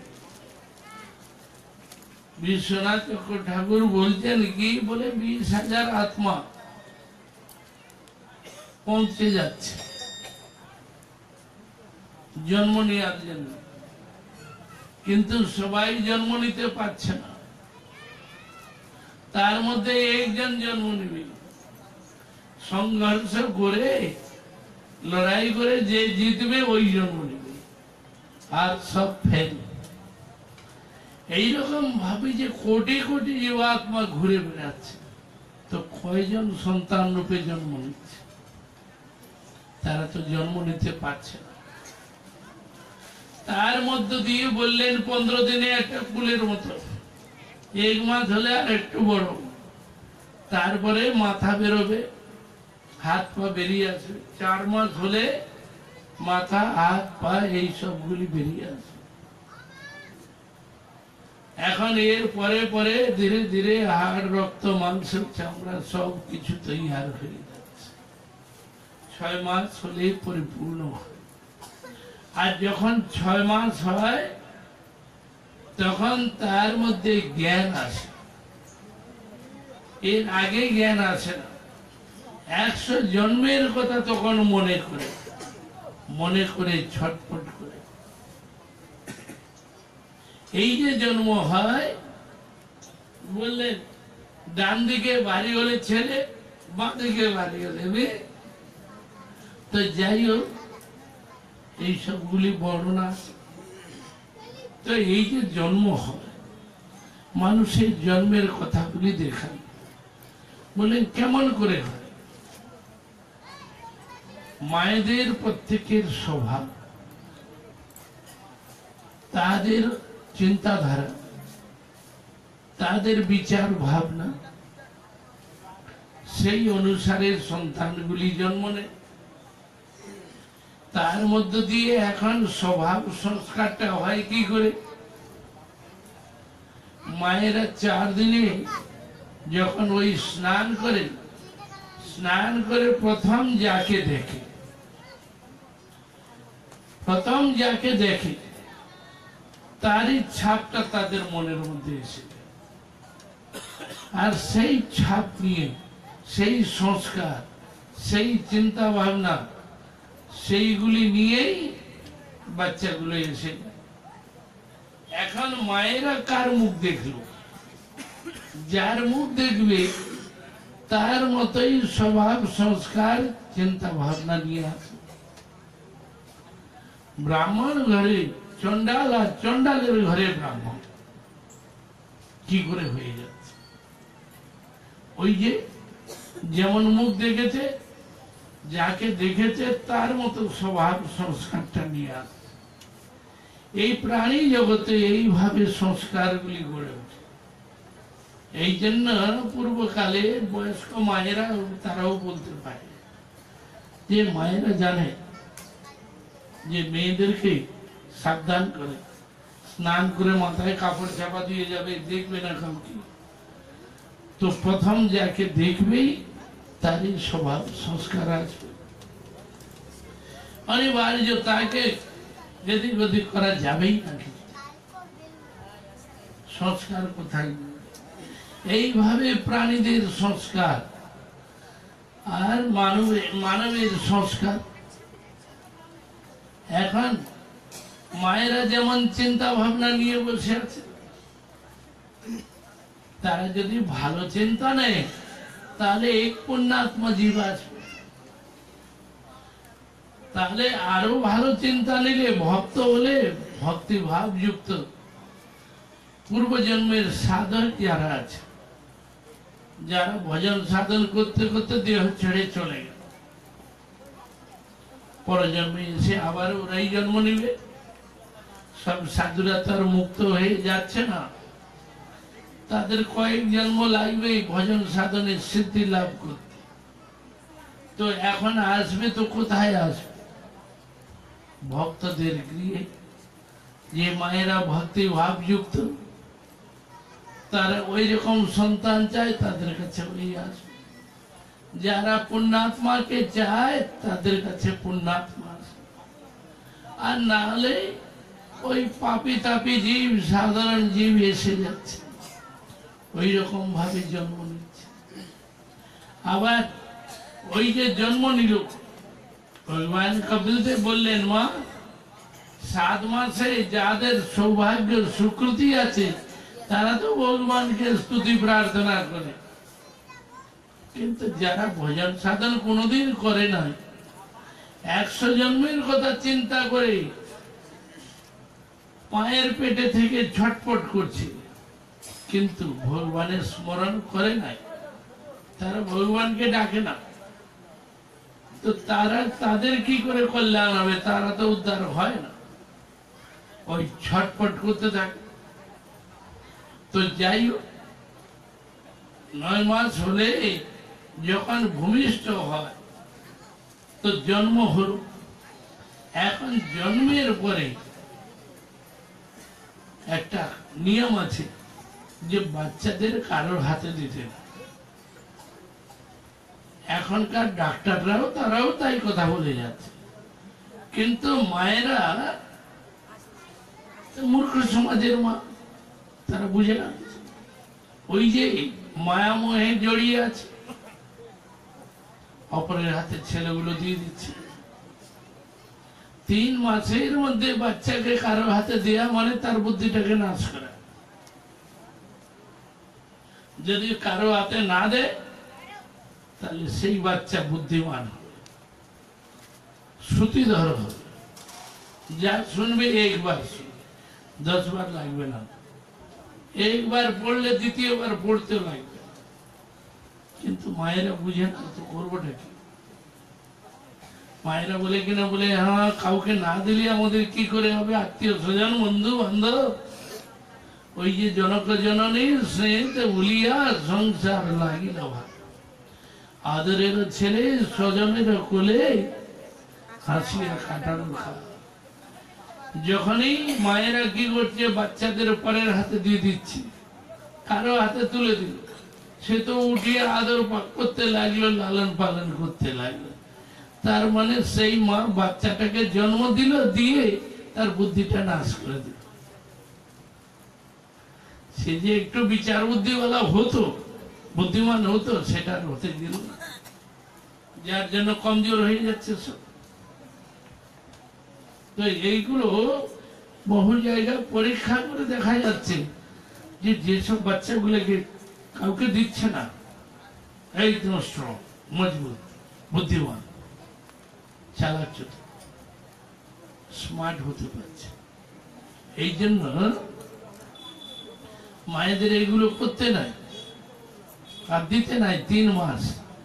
বিশ্বনাথ চক্র ঠাকুর বলছেন কি, বলে বিশ হাজার আত্মা পৌঁছে যাচ্ছে জন্ম নেওয়ার জন্য, কিন্তু সবাই জন্ম নিতে পারছে না। তার মধ্যে একজন জন্ম নিবে, সংঘর্ষ করে লড়াই করে যে জিতবে ওই জন্ম নিবে, আর সব ফেল। এইরকম ভাবে যে কোটি কোটি জীবাত্মা ঘুরে বেড়াচ্ছে, তো কয়জন সন্তান রূপে জন্ম নিচ্ছে? তারা তো জন্ম নিতে পারছে না। তার মধ্য দিয়ে বললেন, পনেরো দিনে একটা কুলের মতো, এক মাস হলে আর একটু বড়, তারপরে মাথা বেরোবে, হাত পা বেরিয়ে আসবে। চার মাস হলে মাথা, হাত পা এই সবগুলি বেরিয়ে আসবে। এখন এর পরে পরে ধীরে ধীরে হাড়, রক্ত, মাংস, চামড়া সব কিছু তৈয়ার হয়ে যাচ্ছে। ছয় মাস হলে পরিপূর্ণ হয়। আর যখন ছয় মাস হয় তখন তার মধ্যে জ্ঞান আসে। এর আগে জ্ঞান আসে না। একশো জন্মের কথা তখন মনে করে মনে করে ছটপট এই যে জন্ম হয়, বললেন ডান দিকে বাড়ি হলে ছেলে, বাঁ দিকে বাড়ি হলে মেয়ে। তো যাই হোক, এই সবগুলি বর্ণনা আছে। তো এই যে জন্ম হয়, মানুষের জন্মের কথাগুলি দেখান। বললেন কেমন করে হয়? মায়েদের প্রত্যেকের স্বভাব, তাদের চিন্তাধারা, তাদের বিচার ভাবনা, সেই অনুসারে সন্তানগুলি জন্ম নেয়। তার মধ্য দিয়ে এখন স্বভাব সংস্কারটা হয় কি করে? মায়েরা চার দিনে যখন ওই স্নান করে, স্নান করে প্রথম যাকে দেখে, প্রথম যাকে দেখে তারই ছাপটা তাদের মনের মধ্যে এসে যায়। আর সেই ছাপ নিয়ে, সেই সংস্কার, সেই চিন্তা ভাবনা, সেইগুলি নিয়েই বাচ্চাগুলো এসে যায়। এখন মায়েরা কার মুখ দেখলো? যার মুখ দেখবে তার মতোই স্বভাব সংস্কার চিন্তা ভাবনা নিয়ে আসে। ব্রাহ্মণ ঘরে চন্ডাল, আর চন্ডালের ঘরে ব্রাহ্মণ, কি করে হয়ে যাচ্ছে? ওই যে যেমন মুখ দেখেছে, যাকে দেখেছে তার মতো স্বভাব সংস্কারটা নিয়ে আসে। এই প্রাণী জগতে এইভাবে সংস্কারগুলি গড়ে ওঠে। এই জন্য পূর্বকালে বয়স্ক মায়েরা তারাও বলতে পারে যে মায়েরা জানে যে মেয়েদেরকে সাবধান করে, স্নান করে মাথায় কাপড় চাপা দিয়ে যাবে, দেখবে না কাউকে। তো প্রথম যাকে দেখবেই তারই স্বভাব সংস্কার আসবে। অনিবার্য, তাকে যেদিক ওদিক করা যাবেই না। সংস্কার কোথায়? এইভাবে প্রাণীদের সংস্কার আর মানবের মানবের সংস্কার। এখন মায়েরা যেমন চিন্তা ভাবনা নিয়ে বসে আছে, তারা যদি ভালো চিন্তা নেয় তাহলে এক পুণ্যাত্মা জীব আসবে। তাহলে আরো ভালো চিন্তা নিলে, ভক্ত হলে, ভক্তি ভাব যুক্ত পূর্বজন্মের সাধক যারা আছে, যারা ভজন সাধন করতে করতে দেহ ছেড়ে চলে গেল, পরজন্মে এসে আবার ওরাই জন্ম নিবে। সব সাধুরা তার মুক্ত হয়ে যাচ্ছে না, তাদের কয়েক জন্ম লাগবে ভজন সাধনের সিদ্ধি লাভ করতে। তো এখন আসবে তো কোথায় আসবে? ভক্তদের গৃহে। যে মায়েরা ভক্তি ভাব যুক্ত, তারা ওই রকম সন্তান চায়, তাদের কাছে ওই আসবে। যারা পুণ্যাত্মাকে চায় তাদের কাছে পুণ্যাত্মা আসবে। আর না হলে ওই পাপি তাপি জীব, সাধারণ জীব এসে যাচ্ছে, ওই রকম ভাবে জন্ম নিচ্ছে। আবার ওই যে জন্ম নিল, ভগবান কপিলদেব বললেন, মা সাত মাসে যাদের সৌভাগ্য সুকৃতি আছে তারা তো ভগবানকে স্তুতি প্রার্থনা করে, কিন্তু যারা ভজন সাধন কোনোদিন করে নাই, একশো জন্মের কথা চিন্তা করে পায়ের পেটে থেকে ছটপট করছে, কিন্তু ভগবানের স্মরণ করে নাই, তারা ভগবানকে ডাকে না। তো তারা, তাদের কি করে কল্যাণ হবে? তারা তো উদ্ধার হয় না, ওই ছটপট করতে থাকে। তো যাই হোক, নয় মাস হলে যখন ভূমিষ্ঠ হয় তো জন্ম হল। এখন জন্মের পরে একটা নিয়ম আছে যে বাচ্চাদের কারোর হাতে দিতে না। এখনকার ডাক্তাররাও তারাও তাই কথা বলে যাচ্ছে, কিন্তু মায়েরা মূর্খ সমাজের মা, তারা বুঝে না। ওই যে মায়ামোহে জড়িয়ে আছে, অপরের হাতে ছেলেগুলো দিয়ে দিচ্ছে। তিন মাসের মধ্যে বাচ্চাকে কারো হাতে দেয়া মানে তার বুদ্ধিটাকে নাশ করা। যদি কারো হাতে না দেয় তাহলে সেই বাচ্চা বুদ্ধিমান হবে, শ্রুতিধর হবে, যা শুনবে একবার শুনবে, দশ বার লাগবে না। একবার পড়লে দ্বিতীয়বার পড়তে লাগবে। কিন্তু মায়েরা বুঝে না তো করবোটা কি। মায়েরা বলে কিনা বলে হ্যাঁ কাউকে না দিলে আমাদের কি করে হবে, আত্মীয় স্বজন বন্ধু বান্ধব, ওই যে জনক জননীর স্নেহে উলিয়া সংসার লাগিল ভাই, আদরের ছেলে স্বজনের কোলে হাসিয়া কাটানো খা। যখনই মায়েরা কি করছে, বাচ্চাদের পরের হাতে দিয়ে দিচ্ছে, কারো হাতে তুলে দিল, সে তো উঠিয়ে আদর করতে লাগলো, লালন পালন করতে লাগলো। তার মানে সেই মা বাচ্চাটাকে জন্ম দিল, দিয়ে তার বুদ্ধিটা নাশ করে দিল। সে যে একটু বিচার বুদ্ধিওয়ালা হতো, বুদ্ধিমান হতো, সেটা হতে দিল না, যার জন্য কমজোর হয়ে যাচ্ছে সব। তো এইগুলো বহু জায়গায় পরীক্ষা করে দেখা যাচ্ছে যে যেসব বাচ্চাগুলোকে কাউকে দিচ্ছে না, একদম স্ট্রং, মজবুত, বুদ্ধিমান, চালাক, স্মার্ট হতে পারছে। এই জন্য মায়েদের এগুলো করতে নাই আর দিতে নাই। তিন মাস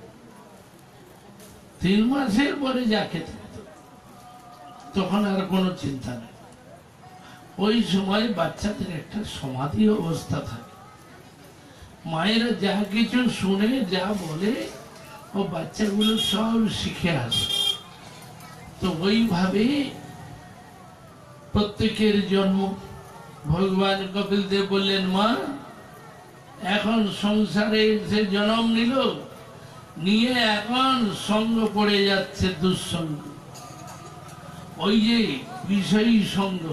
তিন মাসের পরে যা খেতে তখন আর কোনো চিন্তা নেই। ওই সময় বাচ্চাদের একটা সমাধি অবস্থা থাকে, মায়েরা যা কিছু শুনে যা বলে ও বাচ্চাগুলো সব শিখে আসে। তো ওইভাবে প্রত্যেকের জন্ম। ভগবান কপিল দেব বললেন, মা এখন সংসারে সে জন্ম নিল, নিয়ে এখন সঙ্গ পড়ে যাচ্ছে দুঃসঙ্গ, ওই যে বিষয়ী সঙ্গ,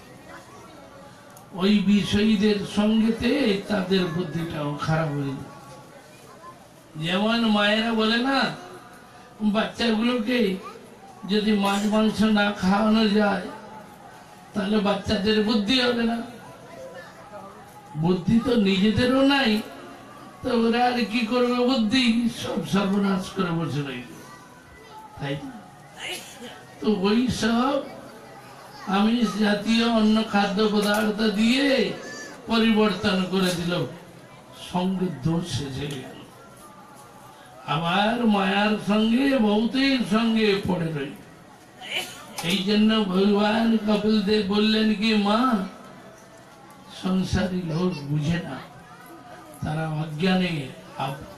ওই বিষয়ীদের সঙ্গেতে তাদের বুদ্ধিটাও খারাপ হয়ে যায়। যেমন মায়েরা বলে না, বাচ্চাগুলোকে যদি মাছ মাংস না খাওয়ানো যায় তাহলে বাচ্চাদের বুদ্ধি হবে না। বুদ্ধি তো নিজেদেরও নাই, তো ওরা আর কি করবে, বুদ্ধি সব সর্বনাশ করে বসে রইল, তাই না? তো ওই সব আমিষ জাতীয় অন্য খাদ্য পদার্থ দিয়ে পরিবর্তন করে দিল, সঙ্গে দোষ এসে গেল। আবার মায়ার সঙ্গে বহুতের সঙ্গে পড়ে রইল। এই জন্য ভগবান কপিল দেব বললেন কি, মা সংসারী লোক বুঝে না, তারা অজ্ঞানে আবদ্ধ।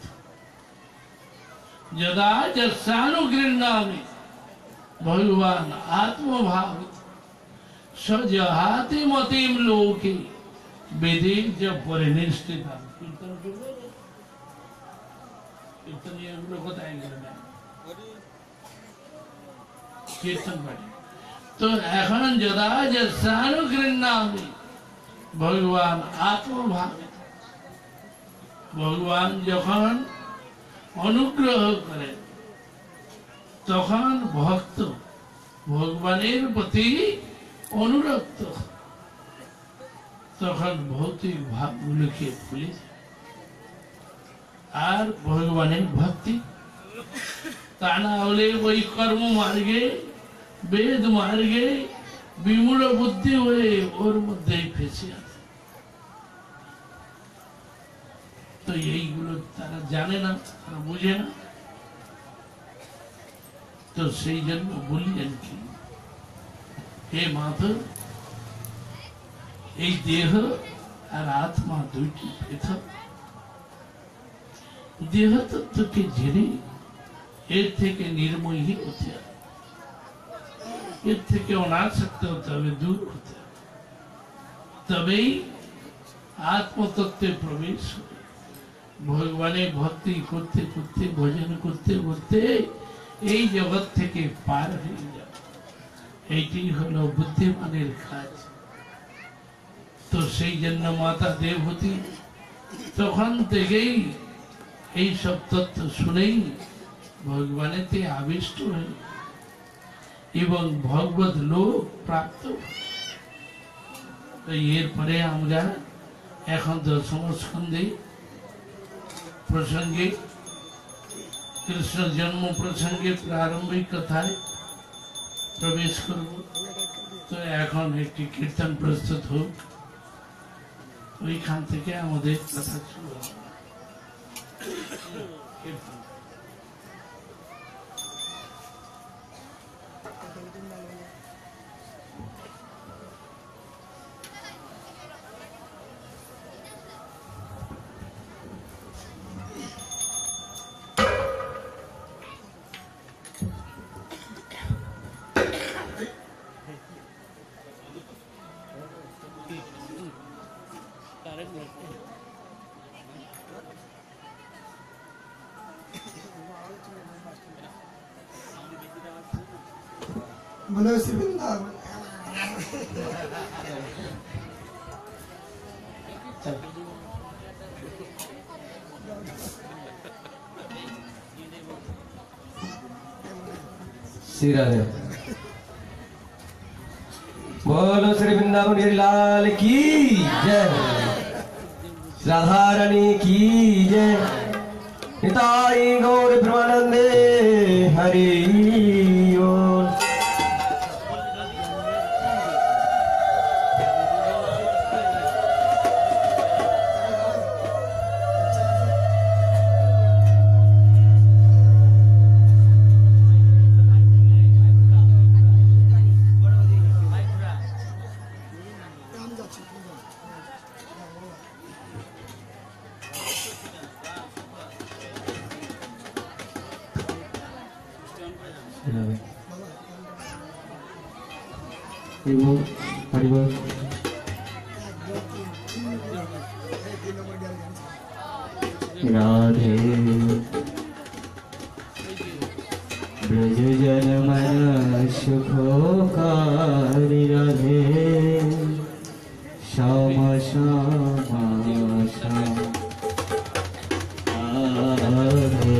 যদা যস্যানুগৃহ্ণামি ভগবান আত্মভাব সজহাতি মতিম লোকে বেদে য পরিনিষ্ঠিতা। কীর্তন করবে, কীর্তন এগুলো কোথায় গেল না, কীর্তন পাঠে। তো এখন যদা যস্যানুগৃহ্ণামি ভগবান আত্মভাবে, ভগবান যখন অনুগ্রহ করে তখন ভক্ত ভগবানের প্রতি অনুরক্ত, তখন ভৌতিক ভাবগুলোকে ভুলে যায় আর ভগবানের ভক্তি। তা না হলে ওই কর্ম মার্গে, বেদ মার্গে বিমূঢ় বুদ্ধি হয়ে ওর মধ্যেই ফেসে আছে। তো এইগুলো তারা জানে না, তারা বুঝে না। তো সেই জন্য বললেন কি, হে মাধব, এই দেহ আর আত্মা দুইটি পৃথক। দেহ তত্ত্বকে জেনে এর থেকে নির্মোহী হতে হবে, এর থেকে অনাসক্ত হতে হবে, দূর হতে হবে, তবেই আত্মতত্ত্বে প্রবেশ হবে। ভগবানের ভক্তি করতে করতে, ভজন করতে করতে এই জগৎ থেকে পার হয়ে যাবে। এইটি হলো বুদ্ধিমানের কাজ। তো সেই জন্য মাতা দেবহূতি তখন থেকেই এই সব তত্ত্ব শুনেই ভগবানেতে আবিষ্ট হয়ে এবং ভগবত লোক প্রাপ্ত। তো এরপরে আমরা এখন দশম স্কন্ধে প্রসঙ্গে কৃষ্ণ জন্ম প্রসঙ্গে প্রারম্ভিক কথায় প্রবেশ করব। তো এখন একটি কীর্তন প্রস্তুত হোক, ওইখান থেকে আমাদের কথা শুরু হবে। बोलो श्री वृंदावन। श्री राधे बोलो श्री वृंदावन लाल की जय, राधा रानी की जय, निताई गौर ब्रह्मानंदे हरि ओम। राधे ब्रज जन मन सुखकारी राधे श्याम श्याम श्याम राधे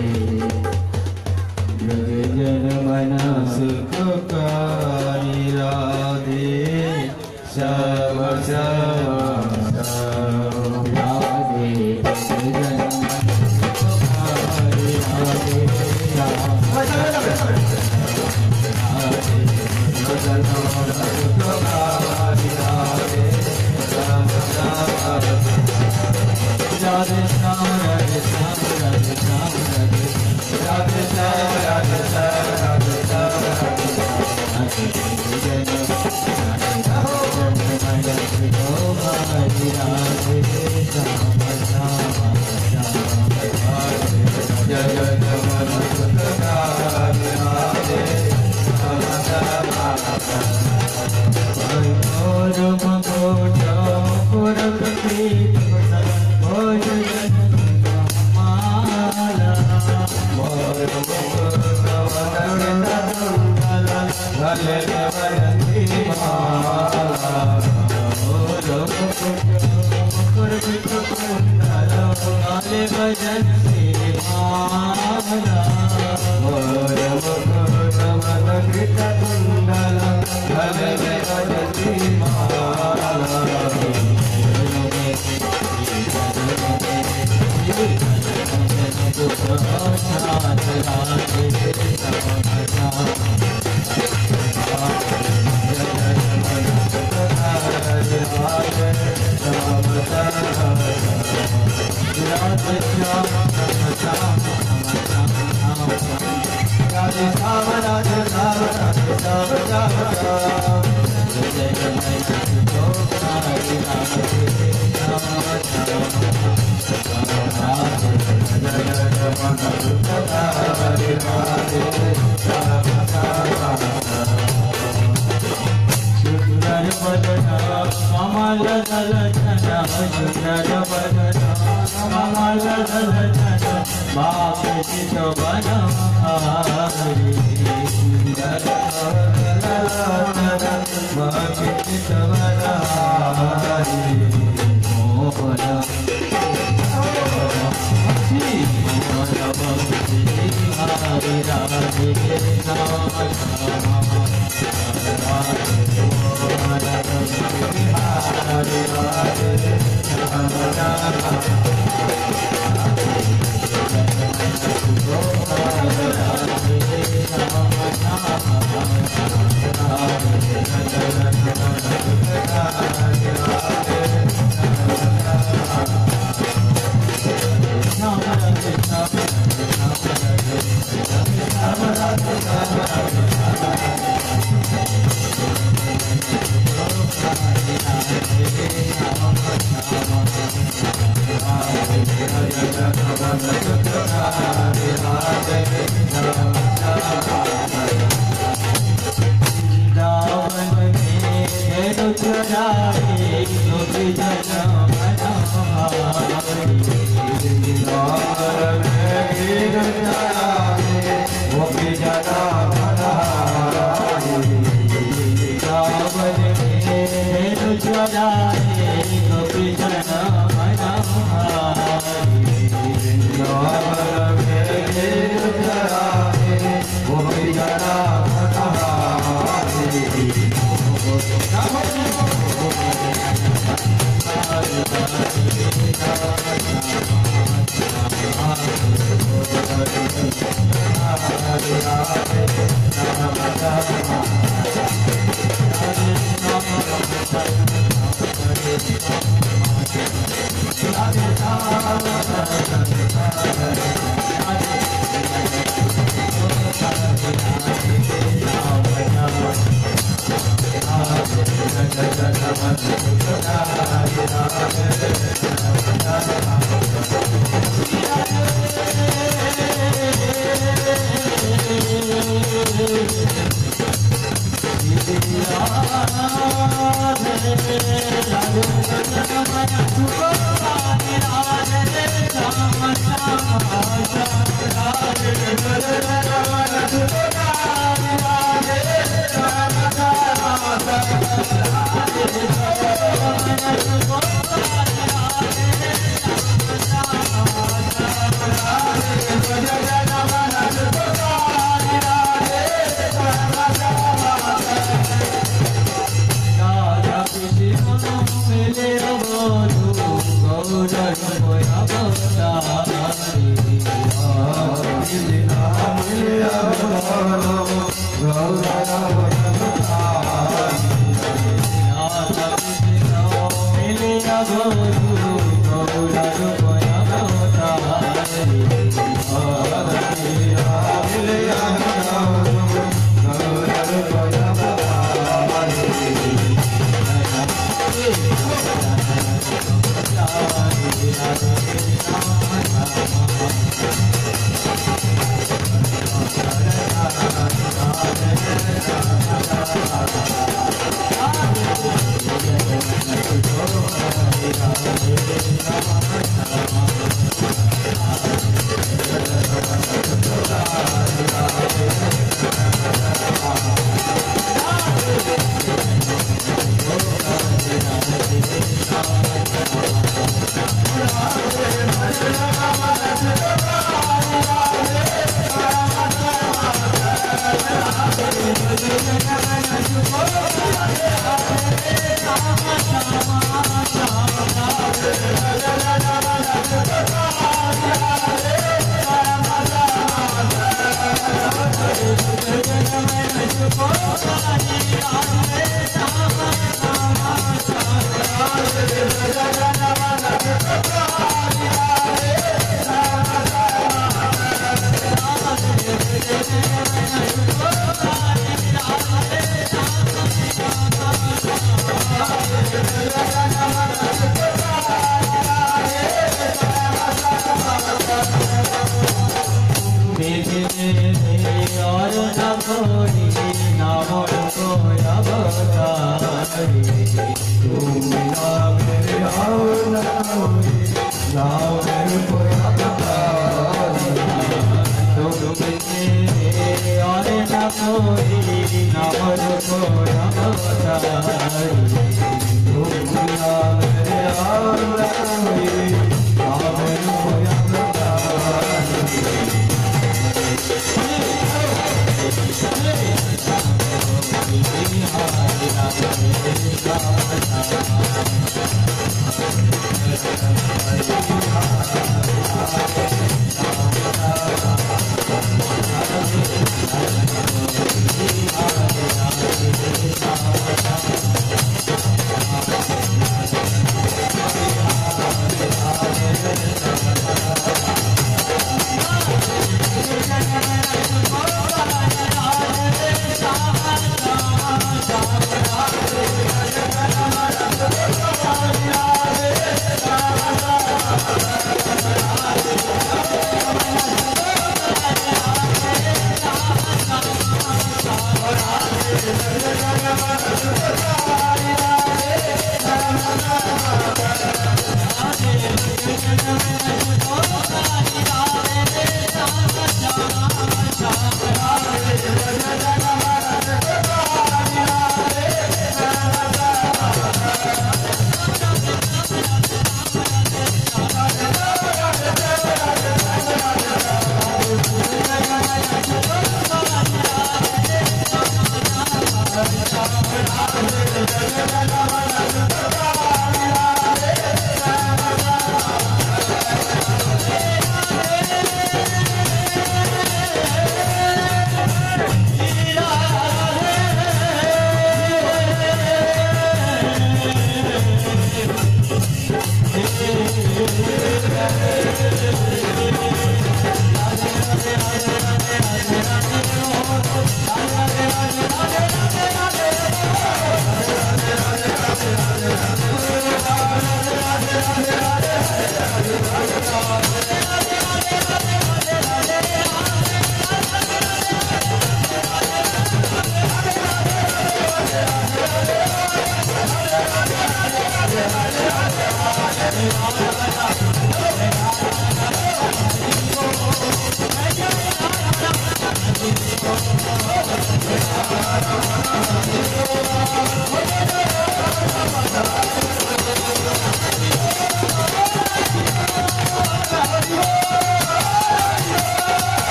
ब्रज जन मन सुखकारी राधे श्याम श्याम राधे ब्रज जन राधे श्याम राधे श्याम राधे श्याम राधे श्याम राधे श्याम राधे श्याम राधे Thank you.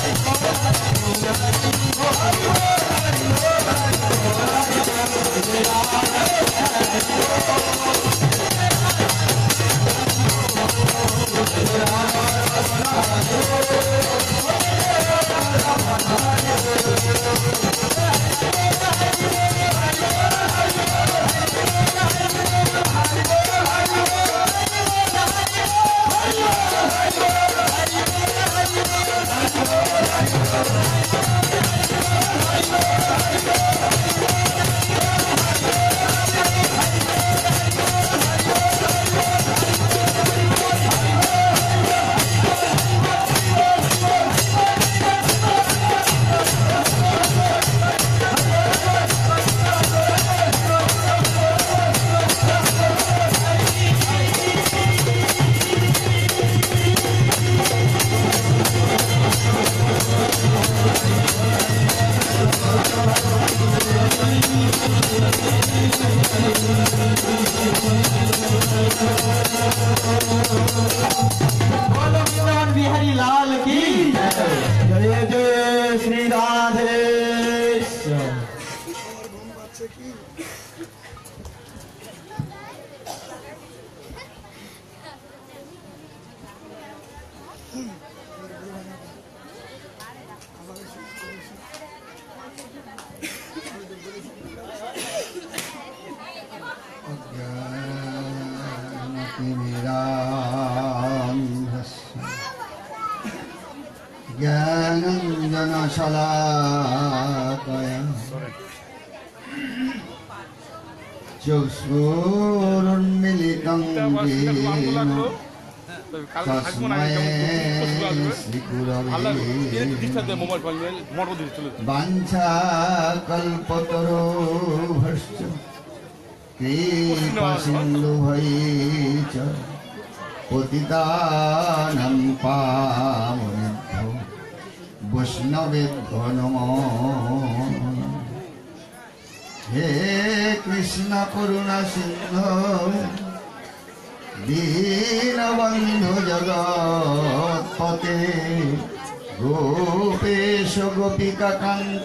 बिहारी लाल की जय जय श्री राधे। ज्ञानञ्जनशलाकया चक्षुरुन्मीलितं येन तस्मै श्रीगुरवे वाञ्छाकल्पतरुभ्यश्च कृपासिन्धुभ्यश्च पतितानां पावनेभ्यो वैष्णवेभ्यो नमो। हे कृष्ण करुणा सिंधु दीनबन्धु जगत्पते गोपेश गोपिकान्त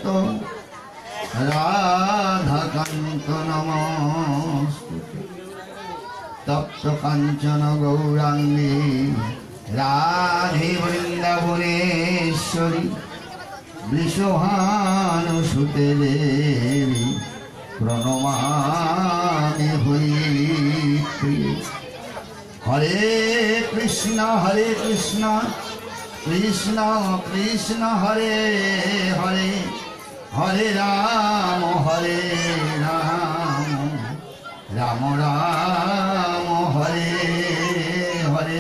राधाकान्त नमोस्तुते। तप्त कांचन गौरांगी राधे वृंदावनेश्वरी वृषभानुसुते देवी प्रणमामि हरिप्रिये। हरे कृष्ण हरे कृष्ण कृष्ण कृष्ण हरे हरे हरे राम हरे राम राम राम हरे हरे।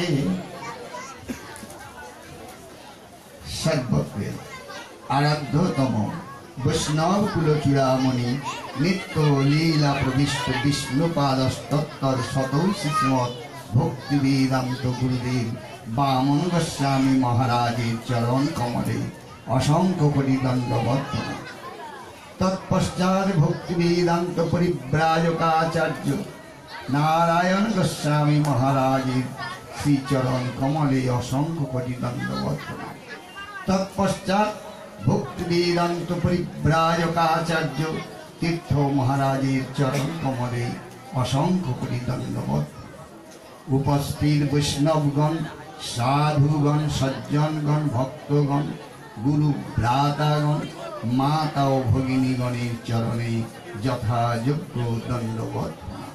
सर्वप्रिय आराध्यतम वैष्णव कुलचूड़ामणि नित्य लीला प्रविष्ट विष्णुपादस्तत्तर शतोषि श्रीमद् भक्ति वेदांत गुरुदेव बामन गोस्वामी महाराजेर चरण कमले असंख्य कोटि दंडवत। तत्पश्चात भक्ति वेदांत परिव्राजकाचार्य नारायण गोस्वामी महाराजेर श्री चरण कमले असंख्य कोटि दंडवत। तत्पश्चात भक्ति वेदांत परिव्राजकाचार्य तीर्थ महाराजेर चरण कमले असंख्य कोटि दंडवत। उपस्थित वैष्णवगण साधुगण सज्जनगण भक्तगण गुरु भ्रातागण माता और भगिनीगणेर चरणे यथायोग्य दंडवत।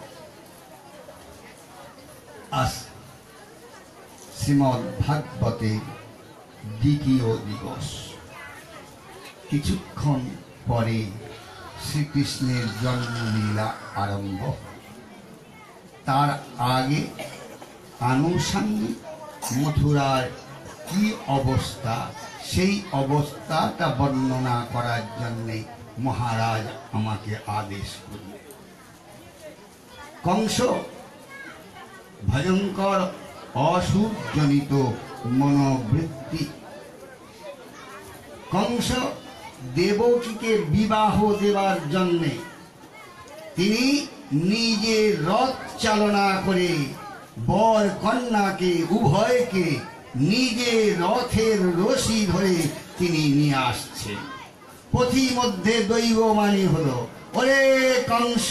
आज श्रीमद् भागवते द्वितीय दिवस। किछुक्षण परे श्रीकृष्णेर जन्मलीला आरम्भ। तार आगे आनुषंगिक मथुरार की अवस्था সেই অবস্থাটা বর্ণনা করার জন্য মহারাজ আমাকে আদেশ করলেন। কংস ভয়ঙ্কর অসুরজনিত মনোবৃত্তি। কংস দেবকীকে বিবাহ দেবার জন্য তিনি নিজে রথ চালনা করে বর কন্যাকে উভয়কে নিজে রথের রশি ধরে তিনি নিয়ে আসছেন। পথিমধ্যে দৈববাণী হলো, ওরে কংস,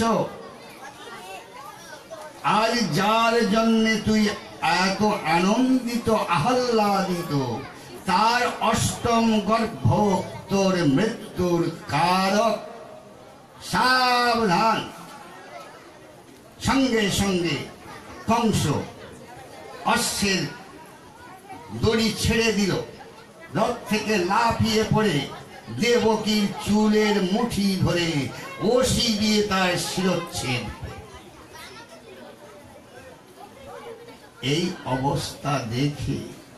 আজ যার জন্য তুই এত আনন্দিত আহ্লাদিত, তার অষ্টম গর্ভ তোর মৃত্যুর কারক। সাবধান। সঙ্গে সঙ্গে কংস অশ্বের দড়ি ছেড়ে দিল, রথ থেকে লাফিয়ে পড়ে দেবকীর চুলের মুঠি ধরে ওসি দিয়ে তার শিরচ্ছেদ। এই অবস্থা দেখে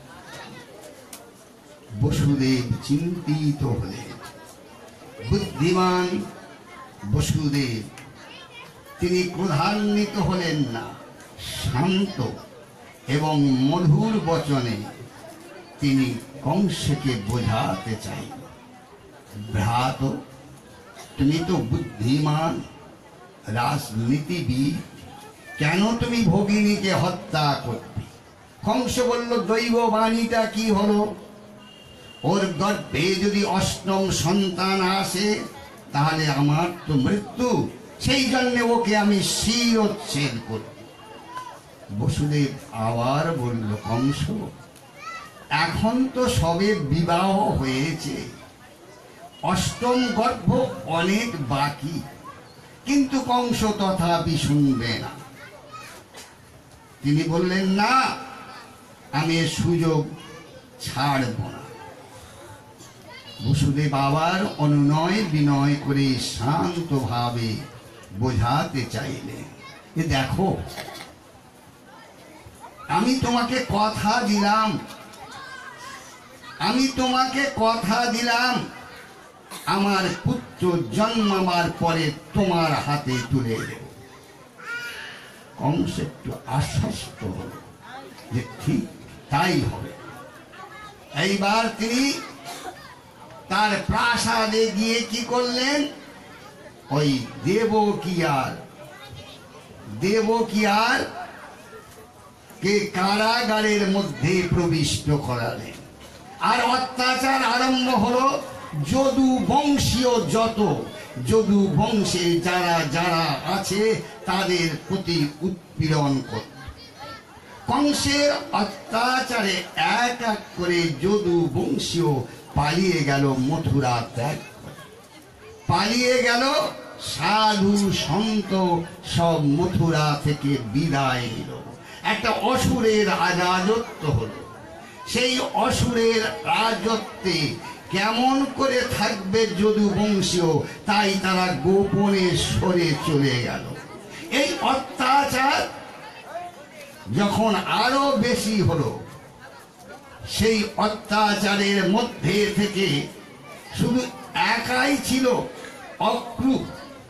বসুদেব চিন্তিত হলেন। বুদ্ধিমান বসুদেব তিনি ক্রোধান্বিত হলেন না, শান্ত এবং মধুর বচনে তিনি কংসকে বোঝাতে চাইলেন, ভ্রাত, তুমি তো বুদ্ধিমান রাজনীতিবিদ, কেন তুমি ভগিনীকে হত্যা করবে? কংস বলল, দৈববাণীটা কি হলো? ওর গর্ভে যদি অষ্টম সন্তান আসে তাহলে আমার তো মৃত্যু, সেই জন্য ওকে আমি শিরচ্ছেদ করব। বসুদেব আবার বলল, কংস, এখন তো সবে বিবাহ হয়েছে, অষ্টম গর্ভ অনেক বাকি। কিন্তু কংস তথাপি শুনবে না। তিনি বললেন, না, আমি এ সুযোগ ছাড়ব না। বসুদেব আবার অনুনয় বিনয় করে শান্তভাবে বোঝাতে চাইলেন, যে দেখো, আমি তোমাকে কথা দিলাম, আমি তোমাকে কথা দিলাম আমার পুত্র জন্মাবার পরে তোমার হাতে তুলে দেব। কংস একটু আশ্বস্ত হল যে ঠিক তাই হবে। এইবার তিনি তার প্রাসাদে গিয়ে কি করলেন, ওই দেবকিয়ার দেবকিয়ার কে কারাগারের মধ্যে প্রবিষ্ট করালেন। আর অত্যাচার আরম্ভ হলো। যদু বংশীয় যত যদু বংশে যারা যারা আছে তাদের প্রতি উৎপীড়ন করত। কংসের অত্যাচারে এক এক করে যদু বংশীয় পালিয়ে গেল মথুরা ত্যাগ করে। পালিয়ে গেল, সাধু সন্ত সব মথুরা থেকে বিদায় নিল। একটা অসুরের রাজত্ব হলো। সেই অসুরের রাজত্বে কেমন করে থাকবে যদু বংশীয়, তাই তারা গোপনে সরে চলে গেল। এই অত্যাচার যখন আরো বেশি হলো, সেই অত্যাচারের মধ্যে থেকে শুধু একাই ছিল অক্রূর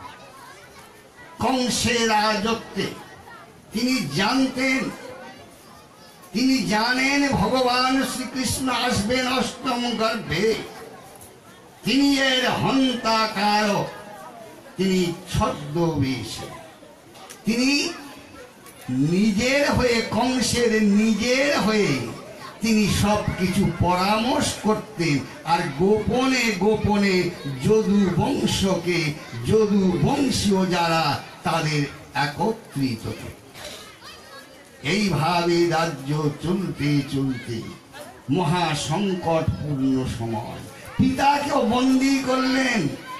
কংসের রাজত্বে। তিনি জানতেন, তিনি জানেন ভগবান শ্রীকৃষ্ণ আসবেন অষ্টম গর্ভে, তিনি এর হন্তাকারক, তিনি ছদ্মবেশী। তিনি নিজের হয়ে, কংসের নিজের হয়ে তিনি সব কিছু পরামর্শ করতেন, আর গোপনে গোপনে যদু বংশকে, যদু বংশীয় যারা তাদের একত্রিত করতেন। এইভাবে রাজ্য চলতে চলতে মহা সংকটপূর্ণ সময়, পিতাকেও বন্দী করলেন।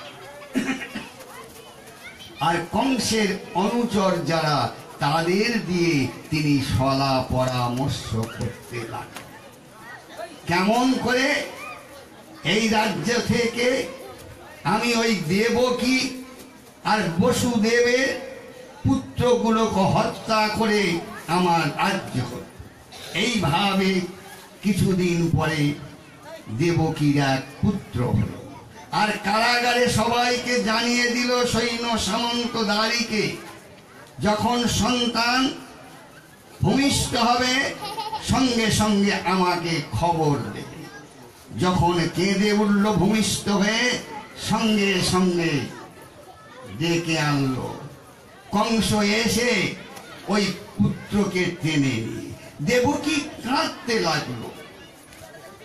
আর কংসের অনুচর যারা, তাদের দিয়ে তিনি সলা পরামর্শ করতে লাগলেন। কেমন করে এই রাজ্য থেকে আমি ওই দেবকী আর বসুদেবের পুত্রগুলোকে হত্যা করে আমার রাজ্য করব। এইভাবে কিছুদিন পরে দেবকীর এক পুত্র হলো। আর কারাগারে সবাইকে জানিয়ে দিল, সৈন্য সামন্ত দাঁড়িকে, যখন সন্তান ভূমিষ্ঠ হবে সঙ্গে সঙ্গে আমাকে খবর দেবে। যখন কেঁদে উঠল ভূমিষ্ঠ হয়ে, সঙ্গে সঙ্গে ডেকে আনলো। কংস এসে ওই পুত্রকে টেনে নিয়ে দেবকী কাঁদতে লাগলো।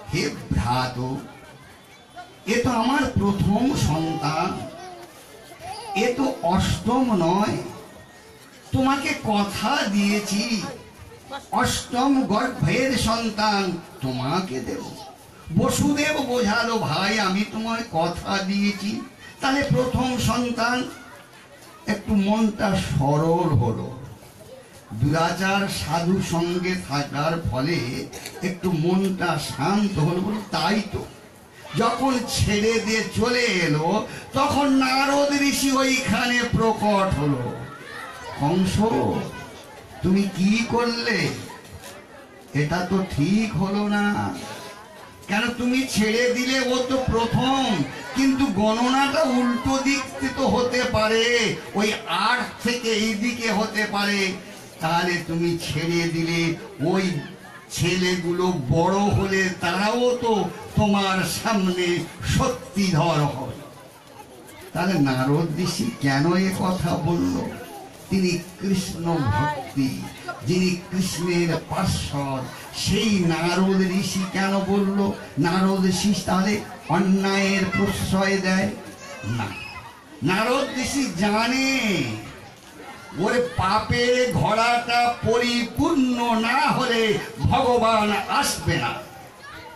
হে ভ্রাত, এ তো আমার প্রথম সন্তান, এ তো অষ্টম নয়। তোমাকে কথা দিয়েছি অষ্টম গর্ভের সন্তান তোমাকে দেব। বসুদেব বোঝালো, ভাই আমি তোমার কথা দিয়েছি, তাহলে প্রথম সন্তান। একটু মনটা সরল হলো, দুরাচার সাধু সঙ্গে থাকার ফলে একটু মনটা শান্ত হলো। বলে তাই তো, যখন ছেড়ে দিয়ে চলে এলো তখন নারদ ঋষি ওইখানে প্রকট হলো। কংস, তুমি কি করলে? এটা তো ঠিক হলো না। কেন তুমি ছেড়ে দিলে? ও তো প্রথম, কিন্তু গণনাটা উল্টো দিক থেকে হতে পারে, ওই আট থেকে এই দিকে হতে পারে। তাহলে তুমি ছেড়ে দিলে, ওই ছেলেগুলো বড় হলে তারাও তো তোমার সামনে শক্তিধর হয়। তাহলে নারদ ঋষি কেন এ কথা বলল? তিনি কৃষ্ণ ভক্তি, যিনি কৃষ্ণের পার্শ্বদ, সেই নারদ ঋষি কেন বলল? নারদ ঋষি তাহলে অন্যায়ের প্রশ্রয় দেয় না। নারদ ঋষি জানে ওরে পাপে ঘোড়াটা পরিপূর্ণ না হলে ভগবান আসবে না।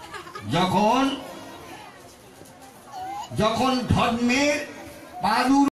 যখন যখন ধর্মের পাদুর